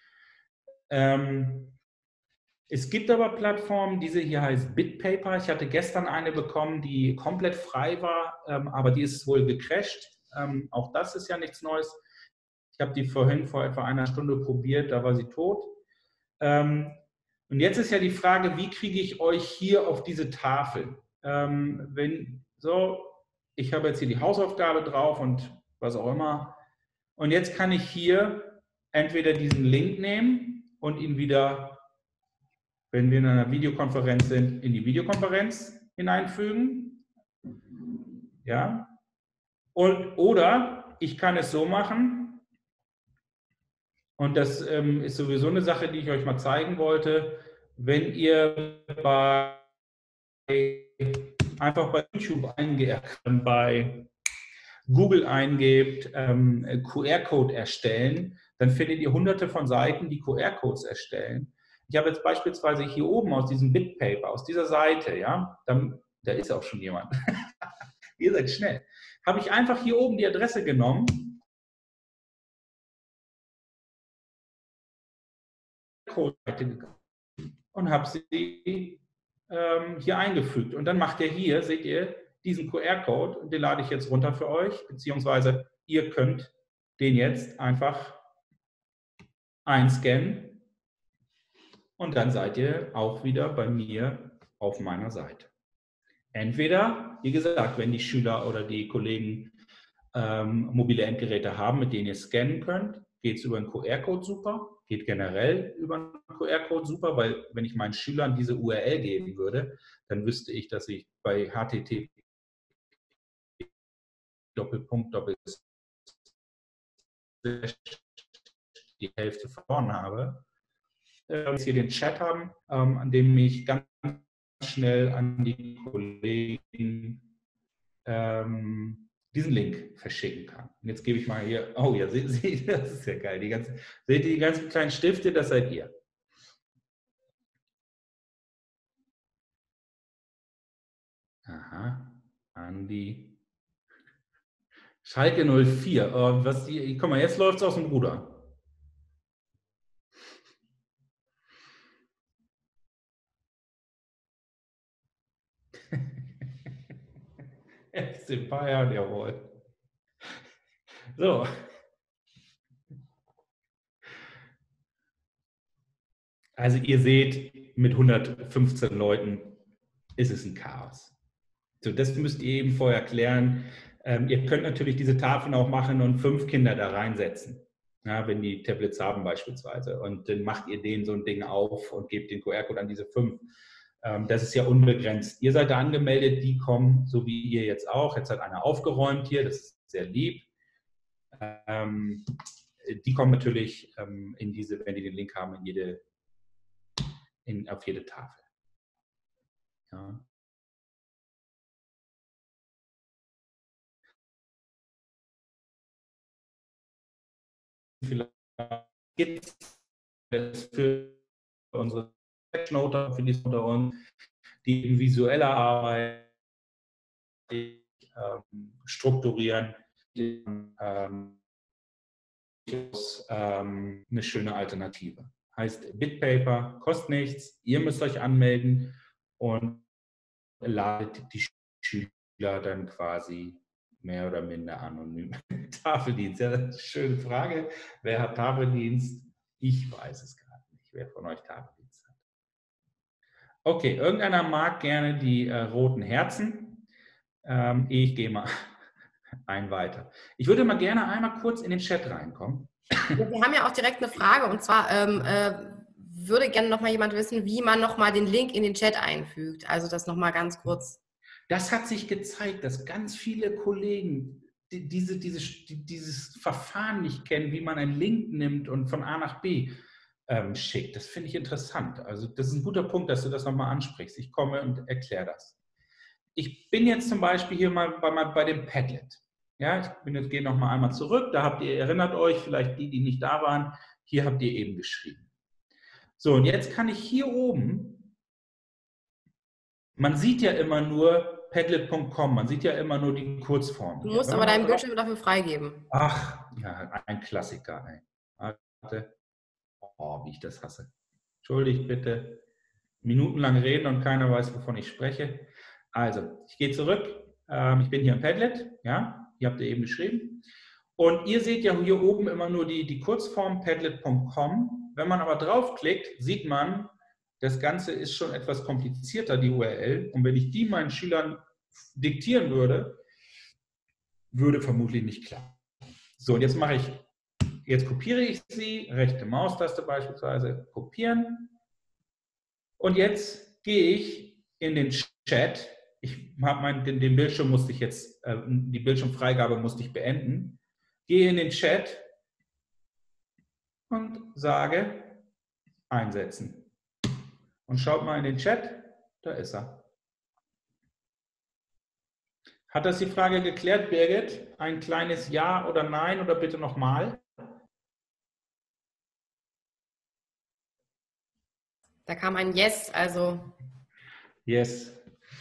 Ähm, Es gibt aber Plattformen, diese hier heißt BitPaper. Ich hatte gestern eine bekommen, die komplett frei war, ähm, aber die ist wohl gecrashed. Ähm, auch das ist ja nichts Neues. Ich habe die vorhin vor etwa einer Stunde probiert, da war sie tot. Ähm, und jetzt ist ja die Frage, wie kriege ich euch hier auf diese Tafel? Ähm, wenn so, ich habe jetzt hier die Hausaufgabe drauf und was auch immer. Und jetzt kann ich hier entweder diesen Link nehmen und ihn wieder, wenn wir in einer Videokonferenz sind, in die Videokonferenz hineinfügen. Ja. Und, oder ich kann es so machen, und das ähm, ist sowieso eine Sache, die ich euch mal zeigen wollte, wenn ihr bei, einfach bei YouTube eingebt, bei Google eingebt, ähm, Q R-Code erstellen, dann findet ihr hunderte von Seiten, die Q R-Codes erstellen. Ich habe jetzt beispielsweise hier oben aus diesem BitPaper, aus dieser Seite, ja, dann, da ist auch schon jemand. Ihr seid schnell. Habe ich einfach hier oben die Adresse genommen und habe sie ähm, hier eingefügt. Und dann macht er hier, seht ihr, diesen Q R-Code und den lade ich jetzt runter für euch, beziehungsweise ihr könnt den jetzt einfach einscannen und dann seid ihr auch wieder bei mir auf meiner Seite. Entweder, wie gesagt, wenn die Schüler oder die Kollegen ähm, mobile Endgeräte haben, mit denen ihr scannen könnt, geht es über einen Q R-Code super, geht generell über einen Q R-Code super, weil wenn ich meinen Schülern diese U R L geben würde, dann wüsste ich, dass ich bei H T T P Doppelpunkt Doppelpunkt die Hälfte verloren habe. Wir jetzt hier den Chat haben, ähm, an dem ich ganz schnell an die Kollegen ähm, diesen Link verschicken kann. Und jetzt gebe ich mal hier, oh ja, seht, seht, das ist ja geil. Die ganzen, seht ihr die ganzen kleinen Stifte, das seid ihr. Aha, Andi. Schalke null vier. Oh, was die, guck mal, jetzt läuft es aus dem Ruder. F C Bayern, jawohl. So. Also ihr seht, mit hundertfünfzehn Leuten ist es ein Chaos. So, das müsst ihr eben vorher klären. Ähm, ihr könnt natürlich diese Tafeln auch machen und fünf Kinder da reinsetzen, ja, wenn die Tablets haben beispielsweise. Und dann macht ihr denen so ein Ding auf und gebt den Q R-Code an diese fünf. Ähm, das ist ja unbegrenzt. Ihr seid da angemeldet, die kommen, so wie ihr jetzt auch. Jetzt hat einer aufgeräumt hier, das ist sehr lieb. Ähm, die kommen natürlich ähm, in diese, wenn die den Link haben, in jede, in, auf jede Tafel. Ja. Vielleicht gibt es für unsere Noter, für die unter uns, die visuelle Arbeit ähm, strukturieren, ähm, ähm, eine schöne Alternative. Heißt Bitpaper, kostet nichts, ihr müsst euch anmelden und ladet die Schüler dann quasi mehr oder minder anonym. Tafeldienst, ja, das ist eine schöne Frage. Wer hat Tafeldienst? Ich weiß es gerade nicht, wer von euch Tafeldienst hat. Okay, irgendeiner mag gerne die äh, roten Herzen. Ähm, ich gehe mal ein weiter. Ich würde mal gerne einmal kurz in den Chat reinkommen. Ja, wir haben ja auch direkt eine Frage, und zwar ähm, äh, würde gerne noch mal jemand wissen, wie man noch mal den Link in den Chat einfügt. Also das noch mal ganz kurz. Das hat sich gezeigt, dass ganz viele Kollegen die, diese, diese, die, dieses Verfahren nicht kennen, wie man einen Link nimmt und von A nach B ähm, schickt. Das finde ich interessant. Also das ist ein guter Punkt, dass du das nochmal ansprichst. Ich komme und erkläre das. Ich bin jetzt zum Beispiel hier mal bei, bei dem Padlet. Ja, ich bin jetzt, gehe nochmal einmal zurück. Da habt ihr, erinnert euch, vielleicht die, die nicht da waren, hier habt ihr eben geschrieben. So, und jetzt kann ich hier oben, man sieht ja immer nur padlet punkt com, man sieht ja immer nur die Kurzform. Du musst aber deinen Bildschirm dafür freigeben. Ach, ja, ein Klassiker. Ey. Warte. Oh, wie ich das hasse. Entschuldigt bitte. Minutenlang reden und keiner weiß, wovon ich spreche. Also, ich gehe zurück. Ähm, ich bin hier im Padlet. Ja, ihr habt ihr eben geschrieben. Und ihr seht ja hier oben immer nur die, die Kurzform padlet punkt com. Wenn man aber draufklickt, sieht man, das Ganze ist schon etwas komplizierter, die U R L. Und wenn ich die meinen Schülern diktieren würde, würde vermutlich nicht klappen. So, und jetzt mache ich, jetzt kopiere ich sie, rechte Maustaste beispielsweise, kopieren. Und jetzt gehe ich in den Chat. Ich habe meinen, den, den Bildschirm musste ich jetzt, äh, die Bildschirmfreigabe musste ich beenden. Gehe in den Chat und sage einsetzen. Und schaut mal in den Chat, da ist er. Hat das die Frage geklärt, Birgit? Ein kleines Ja oder Nein oder bitte nochmal? Da kam ein Yes, also. Yes.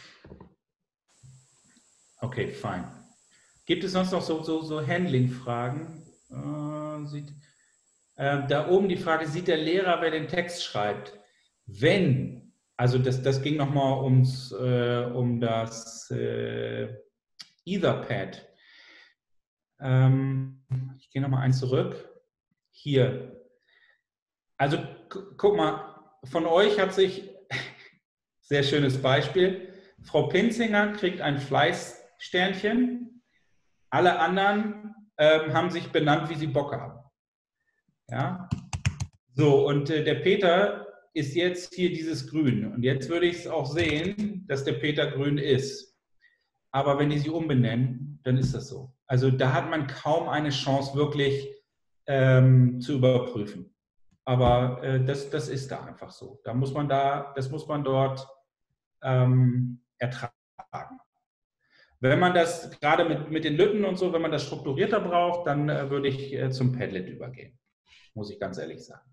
Okay, fine. Gibt es sonst noch so, so, so Handling-Fragen? Äh, sieht, äh, da oben die Frage, sieht der Lehrer, wer den Text schreibt? Wenn, also das, das ging nochmal ums, äh, um das äh, Etherpad. Ähm, ich gehe nochmal eins zurück. Hier. Also guck mal, von euch hat sich, sehr schönes Beispiel, Frau Pinzinger kriegt ein Fleißsternchen, alle anderen ähm, haben sich benannt, wie sie Bock haben. Ja? So, und äh, der Peter ist jetzt hier dieses Grün. Und jetzt würde ich es auch sehen, dass der Peter grün ist. Aber wenn die sich umbenennen, dann ist das so. Also da hat man kaum eine Chance, wirklich ähm, zu überprüfen. Aber äh, das, das ist da einfach so. Da muss man da, das muss man dort ähm, ertragen. Wenn man das gerade mit, mit den Lütten und so, wenn man das strukturierter braucht, dann äh, würde ich äh, zum Padlet übergehen, muss ich ganz ehrlich sagen.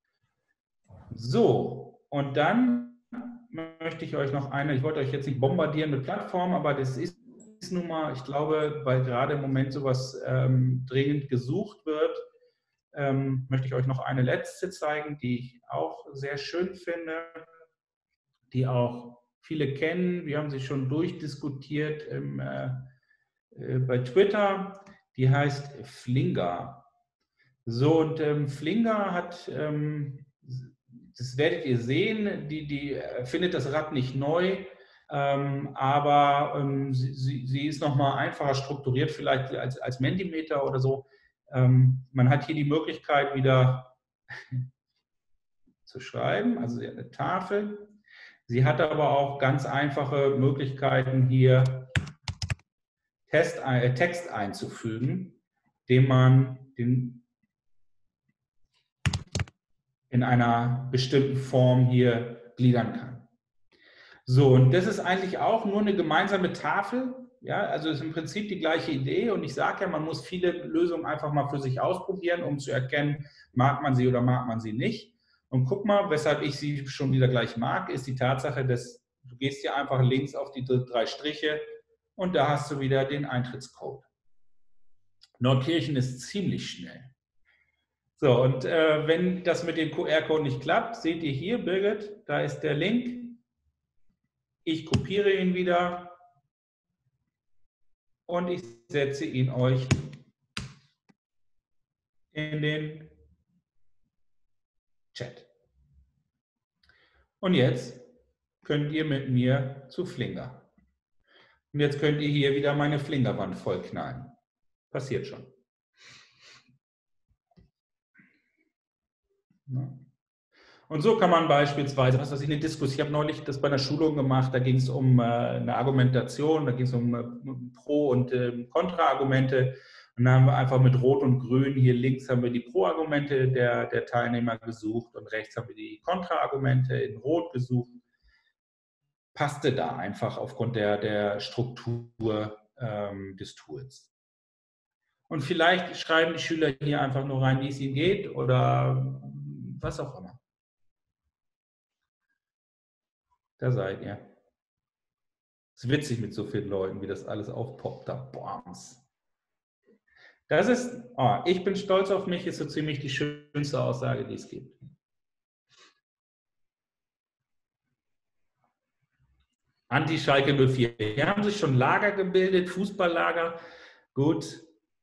So, und dann möchte ich euch noch eine, ich wollte euch jetzt nicht bombardieren mit Plattformen, aber das ist, ist nun mal, ich glaube, weil gerade im Moment sowas ähm, dringend gesucht wird, ähm, möchte ich euch noch eine letzte zeigen, die ich auch sehr schön finde, die auch viele kennen. Wir haben sie schon durchdiskutiert im, äh, äh, bei Twitter. Die heißt Flinga. So, und ähm, Flinga hat, ähm, das werdet ihr sehen, die, die äh, findet das Rad nicht neu, ähm, aber ähm, sie, sie, sie ist nochmal einfacher strukturiert, vielleicht als, als Mentimeter oder so. Ähm, man hat hier die Möglichkeit, wieder zu schreiben, also sie hat eine Tafel. Sie hat aber auch ganz einfache Möglichkeiten, hier Test, äh, Text einzufügen, den man den in einer bestimmten Form hier gliedern kann. So, und das ist eigentlich auch nur eine gemeinsame Tafel. Ja, also ist im Prinzip die gleiche Idee. Und ich sage ja, man muss viele Lösungen einfach mal für sich ausprobieren, um zu erkennen, mag man sie oder mag man sie nicht. Und guck mal, weshalb ich sie schon wieder gleich mag, ist die Tatsache, dass du gehst hier einfach links auf die drei Striche und da hast du wieder den Eintrittscode. Neukirchen ist ziemlich schnell. So, und äh, wenn das mit dem Q R-Code nicht klappt, seht ihr hier, Birgit, da ist der Link. Ich kopiere ihn wieder und ich setze ihn euch in den Chat. Und jetzt könnt ihr mit mir zu Flinga. Und jetzt könnt ihr hier wieder meine Flinga-Wand vollknallen. Passiert schon. Und so kann man beispielsweise, was weiß ich, eine Diskussion, ich habe neulich das bei einer Schulung gemacht, da ging es um äh, eine Argumentation, da ging es um äh, Pro- und äh, Kontra-Argumente. Und dann haben wir einfach mit Rot und Grün, hier links haben wir die Pro-Argumente der, der Teilnehmer gesucht und rechts haben wir die Kontra-Argumente in Rot gesucht. Passte da einfach aufgrund der, der Struktur ähm, des Tools. Und vielleicht schreiben die Schüler hier einfach nur rein, wie es ihnen geht oder was auch immer. Da seid ihr. Es ist witzig mit so vielen Leuten, wie das alles aufpoppt. Da, Bombs. Das ist, oh, ich bin stolz auf mich, ist so ziemlich die schönste Aussage, die es gibt. Anti-Schalke null vier. Hier haben sich schon Lager gebildet, Fußballlager. Gut.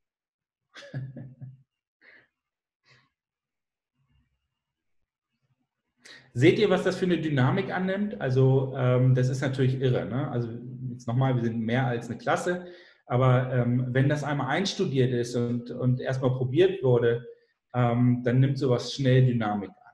Seht ihr, was das für eine Dynamik annimmt? Also ähm, das ist natürlich irre. Ne? Also jetzt nochmal, wir sind mehr als eine Klasse, aber ähm, wenn das einmal einstudiert ist und, und erstmal probiert wurde, ähm, dann nimmt sowas schnell Dynamik an.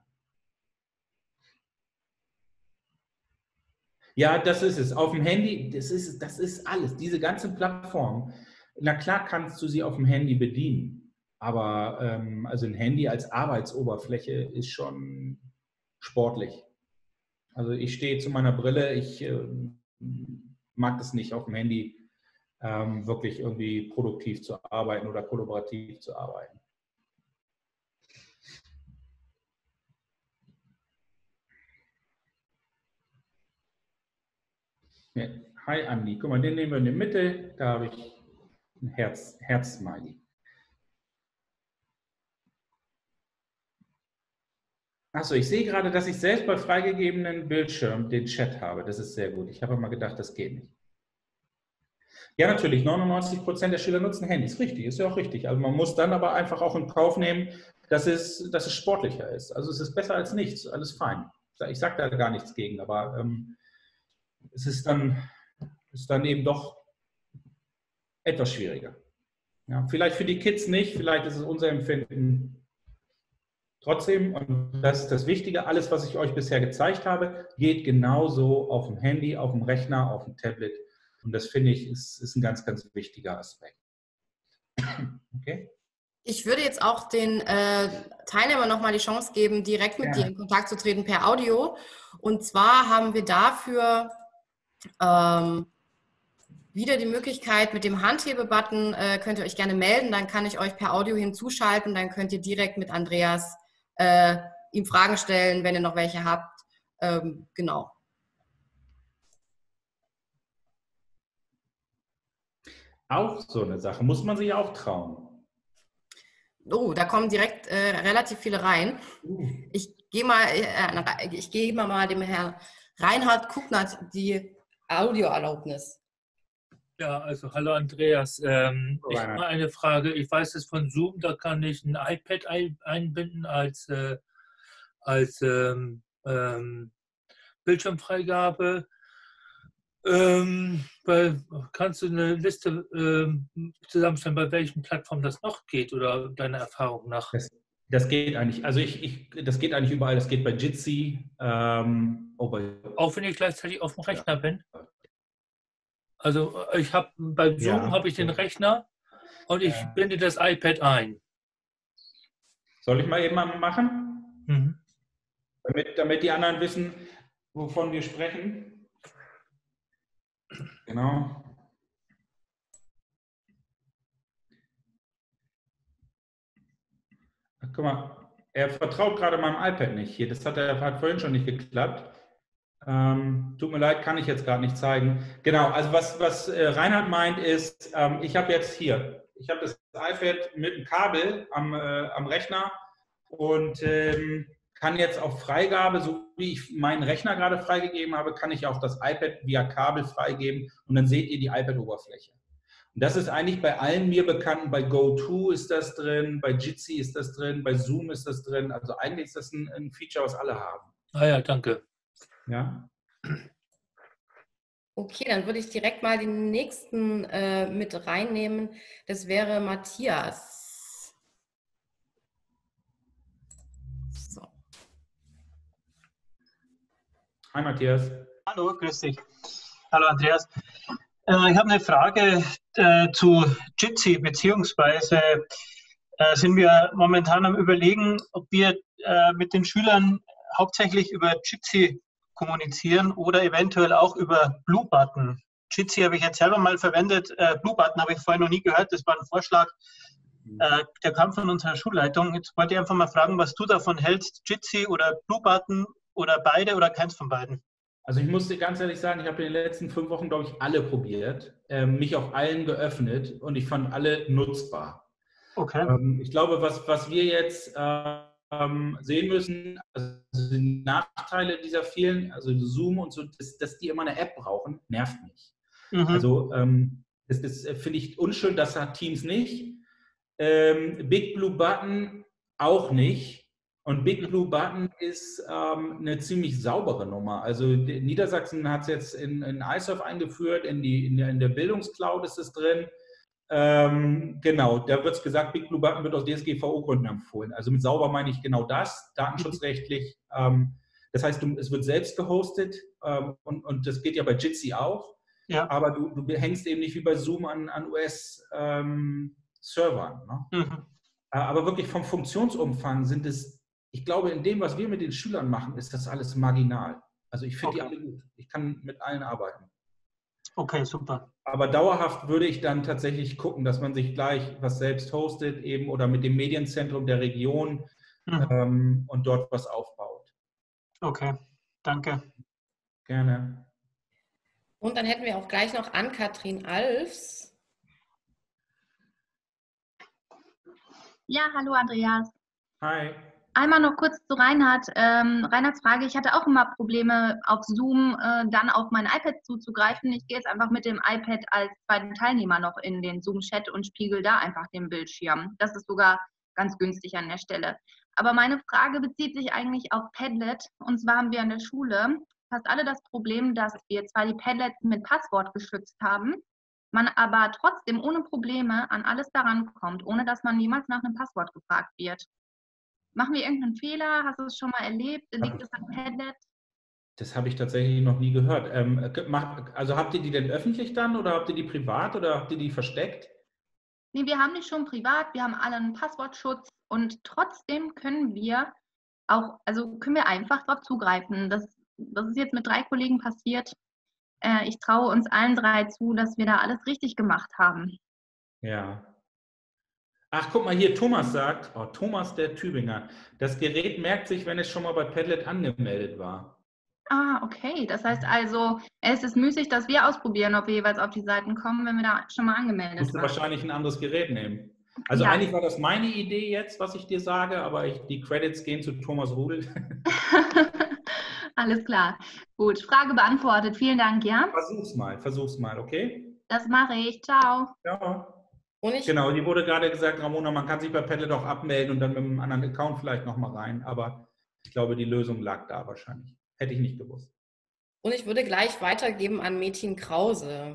Ja, das ist es. Auf dem Handy, das ist, das ist alles. Diese ganzen Plattformen, na klar kannst du sie auf dem Handy bedienen, aber ähm, also ein Handy als Arbeitsoberfläche ist schon sportlich. Also ich stehe zu meiner Brille, ich äh, mag es nicht auf dem Handy ähm, wirklich irgendwie produktiv zu arbeiten oder kollaborativ zu arbeiten. Ja. Hi Andi, guck mal, den nehmen wir in die Mitte, da habe ich ein Herz, Herz-Smiley. Achso, ich sehe gerade, dass ich selbst bei freigegebenen Bildschirm den Chat habe. Das ist sehr gut. Ich habe mal gedacht, das geht nicht. Ja, natürlich, neunundneunzig Prozent der Schüler nutzen Handys. Richtig, ist ja auch richtig. Also man muss dann aber einfach auch in Kauf nehmen, dass es, dass es sportlicher ist. Also es ist besser als nichts, alles fein. Ich sage da gar nichts gegen, aber ähm, es ist dann, ist dann eben doch etwas schwieriger. Ja, vielleicht für die Kids nicht, vielleicht ist es unser Empfinden. Trotzdem, und das ist das Wichtige, alles, was ich euch bisher gezeigt habe, geht genauso auf dem Handy, auf dem Rechner, auf dem Tablet. Und das finde ich, ist, ist ein ganz, ganz wichtiger Aspekt. Okay? Ich würde jetzt auch den äh, Teilnehmern nochmal die Chance geben, direkt mit ja. dir in Kontakt zu treten per Audio. Und zwar haben wir dafür ähm, wieder die Möglichkeit mit dem Handhebebutton, äh, könnt ihr euch gerne melden, dann kann ich euch per Audio hinzuschalten, dann könnt ihr direkt mit Andreas äh, ihm Fragen stellen, wenn ihr noch welche habt. Ähm, genau. Auch so eine Sache, muss man sich auch trauen. Oh, da kommen direkt äh, relativ viele rein. Ich gehe mal, äh, ich gehe mal dem Herrn Reinhard Kucknert die Audioerlaubnis. Ja, also hallo Andreas. Ähm, ich habe mal eine Frage. Ich weiß es von Zoom, da kann ich ein iPad ein, einbinden als, äh, als ähm, ähm, Bildschirmfreigabe. Ähm, bei, kannst du eine Liste ähm, zusammenstellen, bei welchen Plattformen das noch geht oder deiner Erfahrung nach? Das, das geht eigentlich, also ich, ich, das geht eigentlich überall. Das geht bei Jitsi. Ähm, oh, bei, Auch wenn ich gleichzeitig auf dem Rechner ja. bin? Also ich habe bei Zoom ja. habe ich den Rechner und ich ja. binde das iPad ein. Soll ich mal eben mal machen? Mhm. Damit, damit die anderen wissen, wovon wir sprechen. Genau. Ach, guck mal, er vertraut gerade meinem iPad nicht hier. Das hat, er, hat vorhin schon nicht geklappt. Ähm, tut mir leid, kann ich jetzt gerade nicht zeigen. Genau, also was, was äh, Reinhard meint ist, ähm, ich habe jetzt hier, ich habe das iPad mit einem Kabel am, äh, am Rechner und ähm, kann jetzt auf Freigabe, so wie ich meinen Rechner gerade freigegeben habe, kann ich auch das iPad via Kabel freigeben und dann seht ihr die iPad-Oberfläche. Und das ist eigentlich bei allen mir bekannten, bei GoTo ist das drin, bei Jitsi ist das drin, bei Zoom ist das drin. Also eigentlich ist das ein, ein Feature, was alle haben. Ah ja, danke. Ja. Okay, dann würde ich direkt mal den nächsten äh, mit reinnehmen. Das wäre Matthias. So. Hi Matthias. Hallo, grüß dich. Hallo Andreas. Äh, ich habe eine Frage äh, zu Jitsi, beziehungsweise äh, sind wir momentan am Überlegen, ob wir äh, mit den Schülern hauptsächlich über Jitsi kommunizieren oder eventuell auch über Bluebutton. Jitsi habe ich jetzt selber mal verwendet, äh, Bluebutton habe ich vorher noch nie gehört, das war ein Vorschlag, äh, der kam von unserer Schulleitung. Jetzt wollte ich einfach mal fragen, was du davon hältst, Jitsi oder Bluebutton oder beide oder keins von beiden? Also ich muss dir ganz ehrlich sagen, ich habe in den letzten fünf Wochen, glaube ich, alle probiert, äh, mich auf allen geöffnet und ich fand alle nutzbar. Okay. Ähm, ich glaube, was, was wir jetzt äh, ähm, sehen müssen, also die Nachteile dieser vielen, also Zoom und so, dass, dass die immer eine App brauchen, nervt mich. Mhm. Also ähm, das, das finde ich unschön, das hat Teams nicht. Ähm, Big Blue Button auch nicht. Und Big Blue Button ist ähm, eine ziemlich saubere Nummer. Also Niedersachsen hat es jetzt in, in I S O F eingeführt, in, die, in, der, in der Bildungscloud ist es drin. Ähm, genau, da wird es gesagt, Big Blue Button wird aus D S G V O-Gründen empfohlen. Also mit sauber meine ich genau das, datenschutzrechtlich. Ähm, das heißt, du, es wird selbst gehostet ähm, und, und das geht ja bei Jitsi auch. Ja. Aber du, du hängst eben nicht wie bei Zoom an, an U S-Servern. Ähm, ne? Mhm. Aber wirklich vom Funktionsumfang sind es, ich glaube, in dem, was wir mit den Schülern machen, ist das alles marginal. Also ich finde okay. die alle gut. Ich kann mit allen arbeiten. Okay, super. Aber dauerhaft würde ich dann tatsächlich gucken, dass man sich gleich was selbst hostet eben oder mit dem Medienzentrum der Region mhm. ähm, und dort was aufbaut. Okay, danke. Gerne. Und dann hätten wir auch gleich noch Ann-Kathrin Alfs. Ja, hallo Andreas. Hi. Einmal noch kurz zu Reinhard. Ähm, Reinhards Frage, ich hatte auch immer Probleme auf Zoom äh, dann auf mein iPad zuzugreifen. Ich gehe jetzt einfach mit dem iPad als zweiten Teilnehmer noch in den Zoom-Chat und spiegel da einfach den Bildschirm. Das ist sogar ganz günstig an der Stelle. Aber meine Frage bezieht sich eigentlich auf Padlet. Und zwar haben wir an der Schule fast alle das Problem, dass wir zwar die Padlets mit Passwort geschützt haben, man aber trotzdem ohne Probleme an alles daran kommt, ohne dass man jemals nach einem Passwort gefragt wird. Machen wir irgendeinen Fehler? Hast du es schon mal erlebt? Liegt es am Padlet? Das habe ich tatsächlich noch nie gehört. Ähm, also habt ihr die denn öffentlich dann oder habt ihr die privat oder habt ihr die versteckt? Nee, wir haben die schon privat. Wir haben alle einen Passwortschutz und trotzdem können wir auch, also können wir einfach darauf zugreifen. Das, das ist jetzt mit drei Kollegen passiert. äh, ich traue uns allen drei zu, dass wir da alles richtig gemacht haben. Ja. Ach, guck mal hier, Thomas sagt, oh, Thomas der Tübinger, das Gerät merkt sich, wenn es schon mal bei Padlet angemeldet war. Ah, okay. Das heißt also, es ist müßig, dass wir ausprobieren, ob wir jeweils auf die Seiten kommen, wenn wir da schon mal angemeldet Musst du waren. wahrscheinlich ein anderes Gerät nehmen. Also Ja. eigentlich war das meine Idee jetzt, was ich dir sage, aber ich, die Credits gehen zu Thomas Rudel. Alles klar. Gut, Frage beantwortet. Vielen Dank, ja? Versuch's mal, versuch's mal, okay? Das mache ich. Ciao. Ja. Und ich, Genau, die wurde gerade gesagt, Ramona, man kann sich bei Padlet auch abmelden und dann mit einem anderen Account vielleicht nochmal rein, aber ich glaube, die Lösung lag da wahrscheinlich. Hätte ich nicht gewusst. und ich würde gleich weitergeben an Metin Krause.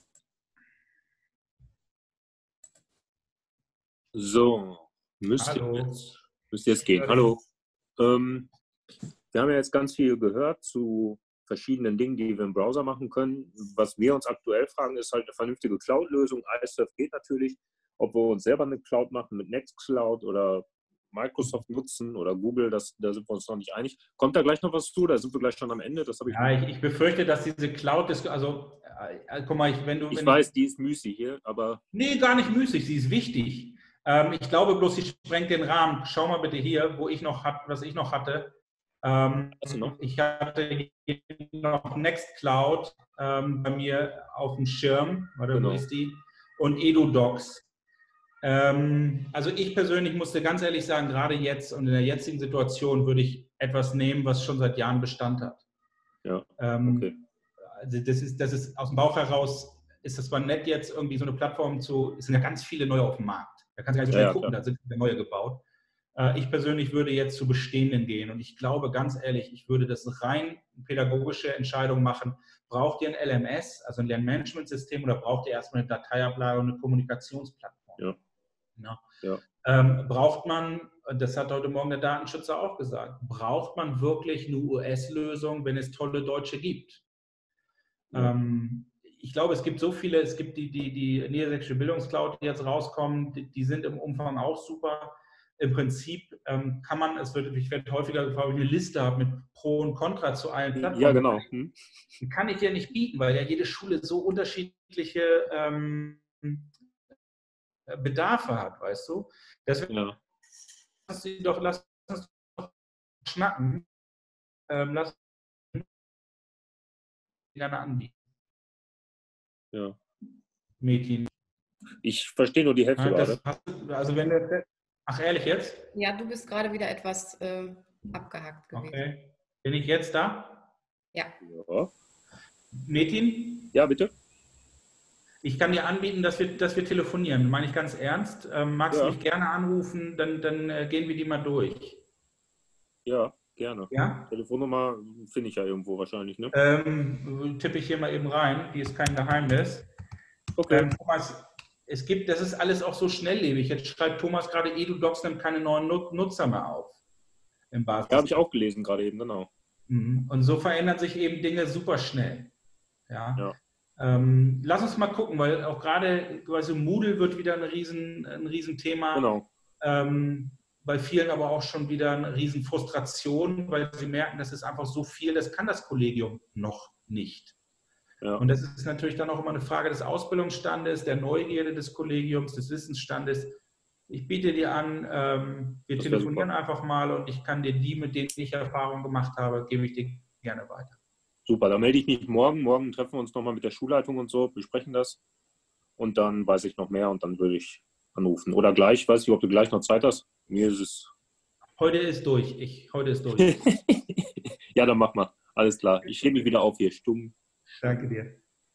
So, müsste Hallo. jetzt, müsste jetzt gehen. Hallo. Ähm, wir haben ja jetzt ganz viel gehört zu verschiedenen Dingen, die wir im Browser machen können. Was wir uns aktuell fragen, ist halt eine vernünftige Cloud-Lösung. iSurf geht natürlich, ob wir uns selber eine Cloud machen mit Nextcloud oder Microsoft nutzen oder Google, das, da sind wir uns noch nicht einig. Kommt da gleich noch was zu? Da sind wir gleich schon am Ende. Das habe ich. Ja, ich, ich befürchte, dass diese Cloud ist, also äh, guck mal, ich, wenn du... Ich wenn weiß, die ist müßig hier, aber... Nee, gar nicht müßig, sie ist wichtig. Ähm, ich glaube bloß, sie sprengt den Rahmen. Schau mal bitte hier, wo ich noch hat, was ich noch hatte. Ähm, Hast du noch? Ich hatte hier noch Nextcloud ähm, bei mir auf dem Schirm. Warte, Genau. wo ist die? Und EduDocs. Ähm, also ich persönlich musste ganz ehrlich sagen, gerade jetzt und in der jetzigen Situation würde ich etwas nehmen, was schon seit Jahren Bestand hat. Ja, Ähm, okay. Also das ist, das ist aus dem Bauch heraus, ist das zwar nett jetzt irgendwie so eine Plattform zu, es sind ja ganz viele neue auf dem Markt. Da kannst du gar nicht so schnell Ja, ja, gucken, klar. da sind viele neue gebaut. Äh, ich persönlich würde jetzt zu bestehenden gehen und ich glaube ganz ehrlich, ich würde das rein pädagogische Entscheidung machen. Braucht ihr ein L M S, also ein Lernmanagementsystem, oder braucht ihr erstmal eine Dateiablage und eine Kommunikationsplattform? Ja. Ja. Ja. Ähm, braucht man, das hat heute Morgen der Datenschützer auch gesagt, braucht man wirklich eine U S-Lösung, wenn es tolle Deutsche gibt? Ja. Ähm, ich glaube, es gibt so viele, es gibt die, die, die Niedersächsische Bildungscloud, die jetzt rauskommen, die, die sind im Umfang auch super. Im Prinzip ähm, kann man, es wird, ich werde häufiger gefragt, ob ich eine Liste habe mit Pro und Contra zu allen Plattformen. Ja, genau. Hm? Die kann ich dir nicht bieten, weil ja jede Schule so unterschiedliche ähm, Bedarfe hat, weißt du? Deswegen Ja. lass uns doch, lass uns doch schnacken. Ähm, lass uns gerne anbieten. Ja. Mädchen. Ich verstehe nur die Hälfte Ja, gerade. das, also wenn der, ach ehrlich jetzt? Ja, du bist gerade wieder etwas äh, abgehackt gewesen. Okay. Bin ich jetzt da? Ja. Ja. Mädchen? Ja, bitte. Ich kann dir anbieten, dass wir, dass wir telefonieren. Meine ich ganz ernst. Ähm, magst Ja. du mich gerne anrufen, dann, dann äh, gehen wir die mal durch. Ja, gerne. Ja? Telefonnummer finde ich ja irgendwo wahrscheinlich, ne? Ähm, tippe ich hier mal eben rein. Die ist kein Geheimnis. Okay. Ähm, Thomas, es gibt, das ist alles auch so schnelllebig. Jetzt schreibt Thomas gerade, EduDocs nimmt keine neuen Nutzer mehr auf. Im Basis. Ja, habe ich auch gelesen gerade eben, genau. Mhm. Und so verändern sich eben Dinge super schnell. Ja. Ja. Ähm, lass uns mal gucken, weil auch gerade quasi Moodle wird wieder ein riesen, ein Riesenthema. Genau. Ähm, bei vielen aber auch schon wieder eine riesen Frustration, weil sie merken, das ist einfach so viel, das kann das Kollegium noch nicht. Ja. Und das ist natürlich dann auch immer eine Frage des Ausbildungsstandes, der Neugierde des Kollegiums, des Wissensstandes. Ich biete dir an, ähm, wir Das wär telefonieren super. einfach mal und ich kann dir die, mit denen ich Erfahrung gemacht habe, gebe ich dir gerne weiter. Super, dann melde ich mich morgen. Morgen treffen wir uns nochmal mit der Schulleitung und so, besprechen das. Und dann weiß ich noch mehr und dann würde ich anrufen. Oder gleich, weiß ich, ob du gleich noch Zeit hast. Mir ist es. Heute ist durch. Ich, heute ist durch. Ja, dann mach mal. Alles klar. Ich hebe mich wieder auf hier. Stumm. Danke dir.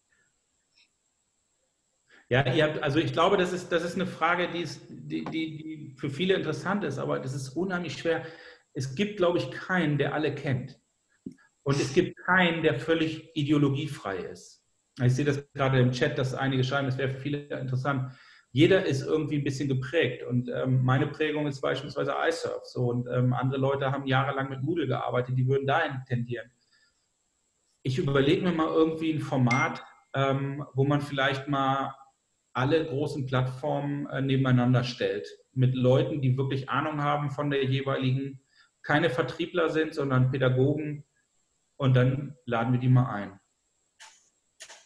Ja, ihr habt, also ich glaube, das ist, das ist eine Frage, die, ist, die, die, die für viele interessant ist, aber das ist unheimlich schwer. Es gibt, glaube ich, keinen, der alle kennt. Und es gibt keinen, der völlig ideologiefrei ist. Ich sehe das gerade im Chat, dass einige schreiben, das wäre für viele interessant. Jeder ist irgendwie ein bisschen geprägt. Und ähm, meine Prägung ist beispielsweise iSurf. So, und ähm, andere Leute haben jahrelang mit Moodle gearbeitet, die würden dahin tendieren. Ich überlege mir mal irgendwie ein Format, ähm, wo man vielleicht mal alle großen Plattformen äh, nebeneinander stellt. Mit Leuten, die wirklich Ahnung haben von der jeweiligen, keine Vertriebler sind, sondern Pädagogen. Und dann laden wir die mal ein.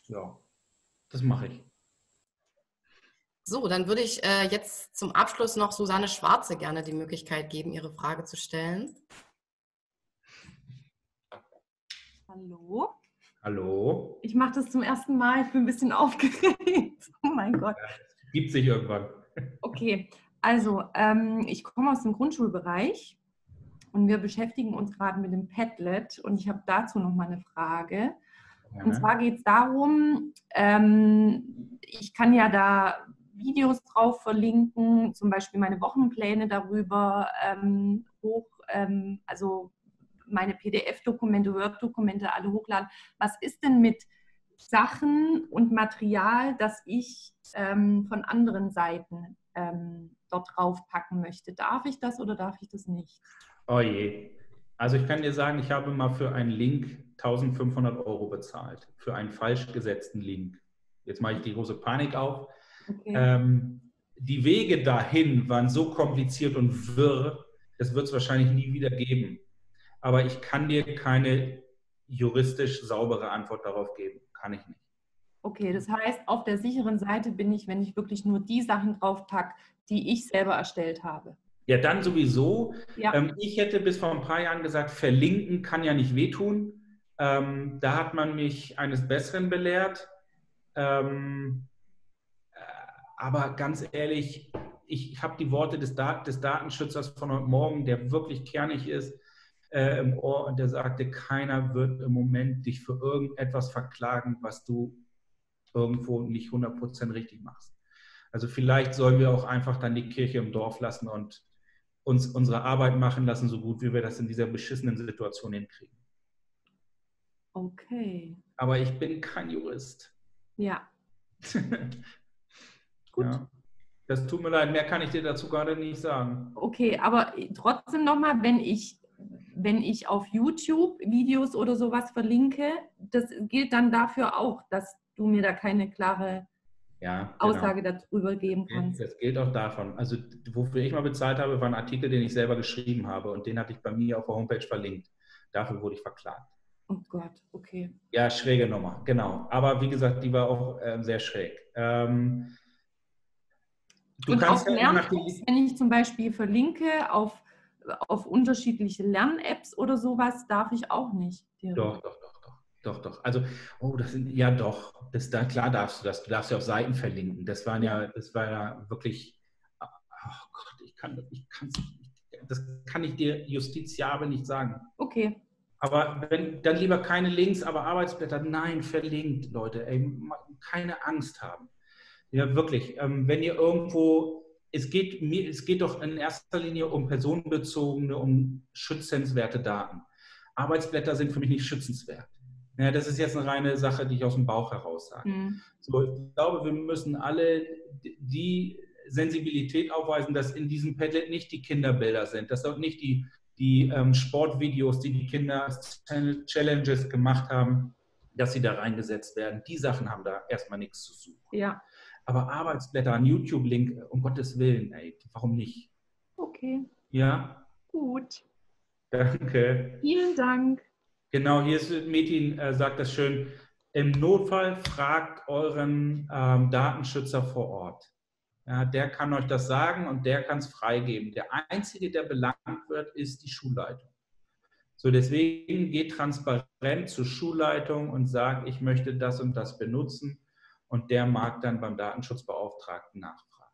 ja, das mache ich. So, dann würde ich äh, jetzt zum Abschluss noch Susanne Schwarze gerne die Möglichkeit geben, ihre Frage zu stellen. Hallo. Hallo. Ich mache das zum ersten Mal. Ich bin ein bisschen aufgeregt. Oh mein Gott. Ja, das gibt sich irgendwann. Okay, also ähm, ich komme aus dem Grundschulbereich und wir beschäftigen uns gerade mit dem Padlet und ich habe dazu noch mal eine Frage. Ja. Und zwar geht es darum, ähm, ich kann ja da Videos drauf verlinken, zum Beispiel meine Wochenpläne darüber ähm, hoch, ähm, also meine P D F-Dokumente, Word-Dokumente alle hochladen. Was ist denn mit Sachen und Material, das ich ähm, von anderen Seiten ähm, dort draufpacken möchte? Darf ich das oder darf ich das nicht? Oh je. Also ich kann dir sagen, ich habe mal für einen Link eintausendfünfhundert Euro bezahlt. Für einen falsch gesetzten Link. Jetzt mache ich die große Panik auf. Okay. Ähm, die Wege dahin waren so kompliziert und wirr, das wird es wahrscheinlich nie wieder geben. Aber ich kann dir keine juristisch saubere Antwort darauf geben. Kann ich nicht. Okay, das heißt, auf der sicheren Seite bin ich, wenn ich wirklich nur die Sachen draufpacke, die ich selber erstellt habe. Ja, dann sowieso. Ja. Ähm, ich hätte bis vor ein paar Jahren gesagt, verlinken kann ja nicht wehtun. Ähm, da hat man mich eines Besseren belehrt. Ähm, äh, aber ganz ehrlich, ich, ich habe die Worte des, Dat- des Datenschützers von heute Morgen, der wirklich kernig ist, äh, im Ohr und der sagte, keiner wird im Moment dich für irgendetwas verklagen, was du irgendwo nicht hundert Prozent richtig machst. Also vielleicht sollen wir auch einfach dann die Kirche im Dorf lassen und uns unsere Arbeit machen lassen, so gut wie wir das in dieser beschissenen Situation hinkriegen. Okay. Aber ich bin kein Jurist. Ja. Gut. Ja. Das tut mir leid, mehr kann ich dir dazu gerade nicht sagen. Okay, aber trotzdem nochmal, wenn ich, wenn ich auf YouTube Videos oder sowas verlinke, das gilt dann dafür auch, dass du mir da keine klare Ja, genau. Aussage darüber geben kannst. Das gilt auch davon. Also wofür ich mal bezahlt habe, war ein Artikel, den ich selber geschrieben habe und den hatte ich bei mir auf der Homepage verlinkt. Dafür wurde ich verklagt. Oh Gott, okay. Ja, schräge Nummer, genau. Aber wie gesagt, die war auch äh, sehr schräg. Ähm, du und kannst auch ja nach Lern-Apps, wenn ich zum Beispiel verlinke auf, auf unterschiedliche Lern-Apps oder sowas, darf ich auch nicht. Doch, doch, doch, doch, doch, doch. Also, oh, das sind, ja doch, das, da, klar darfst du das. Du darfst ja auf Seiten verlinken. Das waren ja, das war ja wirklich, oh Gott, ich kann, ich kann, das kann ich dir justiziabel nicht sagen. Okay. Aber wenn, dann lieber keine Links, aber Arbeitsblätter, nein, verlinkt, Leute, ey, keine Angst haben. Ja, wirklich, ähm, wenn ihr irgendwo, es geht, mir, es geht doch in erster Linie um personenbezogene, um schützenswerte Daten. Arbeitsblätter sind für mich nicht schützenswert. Ja, das ist jetzt eine reine Sache, die ich aus dem Bauch heraus sage. Mhm. So, ich glaube, wir müssen alle die Sensibilität aufweisen, dass in diesem Padlet nicht die Kinderbilder sind, dass dort nicht die die ähm, Sportvideos, die die Kinder als Challenges gemacht haben, dass sie da reingesetzt werden. Die Sachen haben da erstmal nichts zu suchen. Ja. Aber Arbeitsblätter, ein YouTube-Link, um Gottes Willen, ey, warum nicht? Okay. Ja? Gut. Danke. Vielen Dank. Genau, hier ist Metin, äh, sagt das schön. Im Notfall fragt euren ähm, Datenschützer vor Ort. Ja, der kann euch das sagen und der kann es freigeben. Der Einzige, der belangt wird, ist die Schulleitung. So, deswegen geht transparent zur Schulleitung und sagt, ich möchte das und das benutzen und der mag dann beim Datenschutzbeauftragten nachfragen.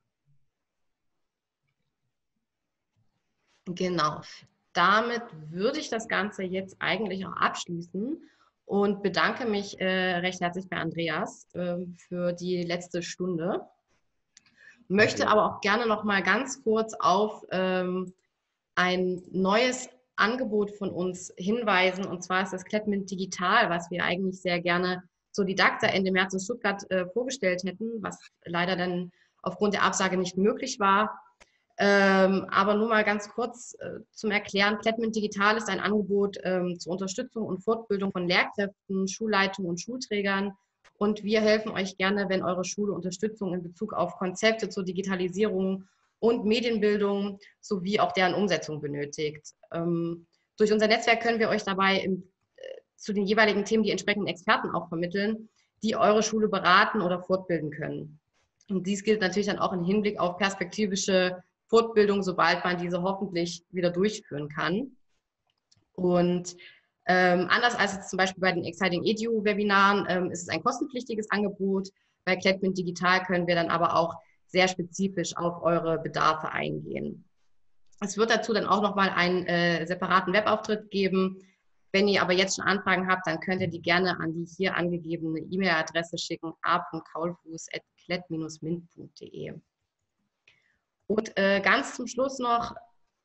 Genau. Damit würde ich das Ganze jetzt eigentlich auch abschließen und bedanke mich äh, recht herzlich bei Andreas äh, für die letzte Stunde. Möchte aber auch gerne noch mal ganz kurz auf ähm, ein neues Angebot von uns hinweisen. Und zwar ist das Klettmint Digital, was wir eigentlich sehr gerne zur Didakta Ende März in Stuttgart äh, vorgestellt hätten, was leider dann aufgrund der Absage nicht möglich war. Ähm, aber nur mal ganz kurz äh, zum Erklären. Klettmint Digital ist ein Angebot ähm, zur Unterstützung und Fortbildung von Lehrkräften, Schulleitungen und Schulträgern. Und wir helfen euch gerne, wenn eure Schule Unterstützung in Bezug auf Konzepte zur Digitalisierung und Medienbildung sowie auch deren Umsetzung benötigt. Ähm, durch unser Netzwerk können wir euch dabei im, äh, zu den jeweiligen Themen die entsprechenden Experten auch vermitteln, die eure Schule beraten oder fortbilden können. Und dies gilt natürlich dann auch im Hinblick auf perspektivische Fortbildung, sobald man diese hoffentlich wieder durchführen kann. Und ähm, anders als jetzt zum Beispiel bei den Exciting Edu Webinaren ähm, ist es ein kostenpflichtiges Angebot. Bei Klettmint Digital können wir dann aber auch sehr spezifisch auf eure Bedarfe eingehen. Es wird dazu dann auch nochmal einen äh, separaten Webauftritt geben. Wenn ihr aber jetzt schon Anfragen habt, dann könnt ihr die gerne an die hier angegebene E-Mail-Adresse schicken, a punkt kaulfuß at klett Bindestrich mint punkt de. Und äh, ganz zum Schluss noch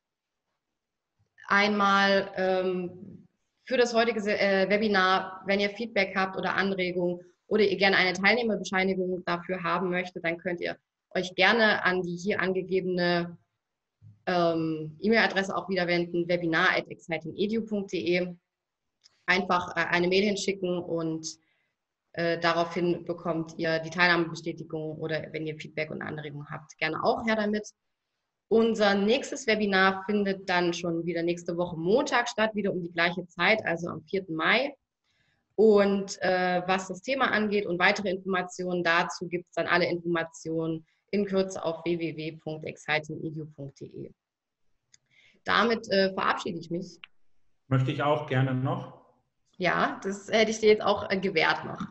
einmal ähm, für das heutige äh, Webinar, wenn ihr Feedback habt oder Anregungen oder ihr gerne eine Teilnehmerbescheinigung dafür haben möchtet, dann könnt ihr euch gerne an die hier angegebene ähm, E-Mail-Adresse auch wieder wenden, webinar at exciting edu punkt de. Einfach äh, eine Mail hinschicken und äh, daraufhin bekommt ihr die Teilnahmebestätigung oder wenn ihr Feedback und Anregungen habt, gerne auch her damit. Unser nächstes Webinar findet dann schon wieder nächste Woche Montag statt, wieder um die gleiche Zeit, also am vierten Mai. Und äh, was das Thema angeht und weitere Informationen dazu, gibt es dann alle Informationen in Kürze auf w w w punkt exciting edu punkt de. Damit äh, verabschiede ich mich. Möchte ich auch gerne noch. Ja, das hätte ich dir jetzt auch äh, gewährt noch.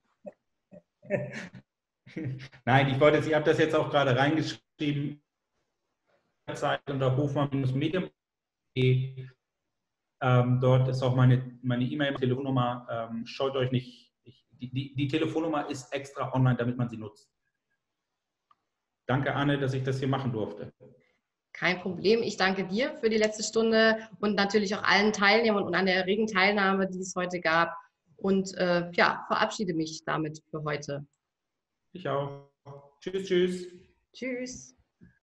Nein, ich wollte, ich habe das jetzt auch gerade reingeschrieben, Zeit unter hofmann Bindestrich medium punkt de. Ähm, dort ist auch meine meine E-Mail, Telefonnummer. Ähm, scheut euch nicht. Ich, die, die, die Telefonnummer ist extra online, damit man sie nutzt. Danke, Anne, dass ich das hier machen durfte. Kein Problem. Ich danke dir für die letzte Stunde und natürlich auch allen Teilnehmern und an der regen Teilnahme, die es heute gab. Und äh, ja, verabschiede mich damit für heute. Ich auch. Tschüss, tschüss. Tschüss.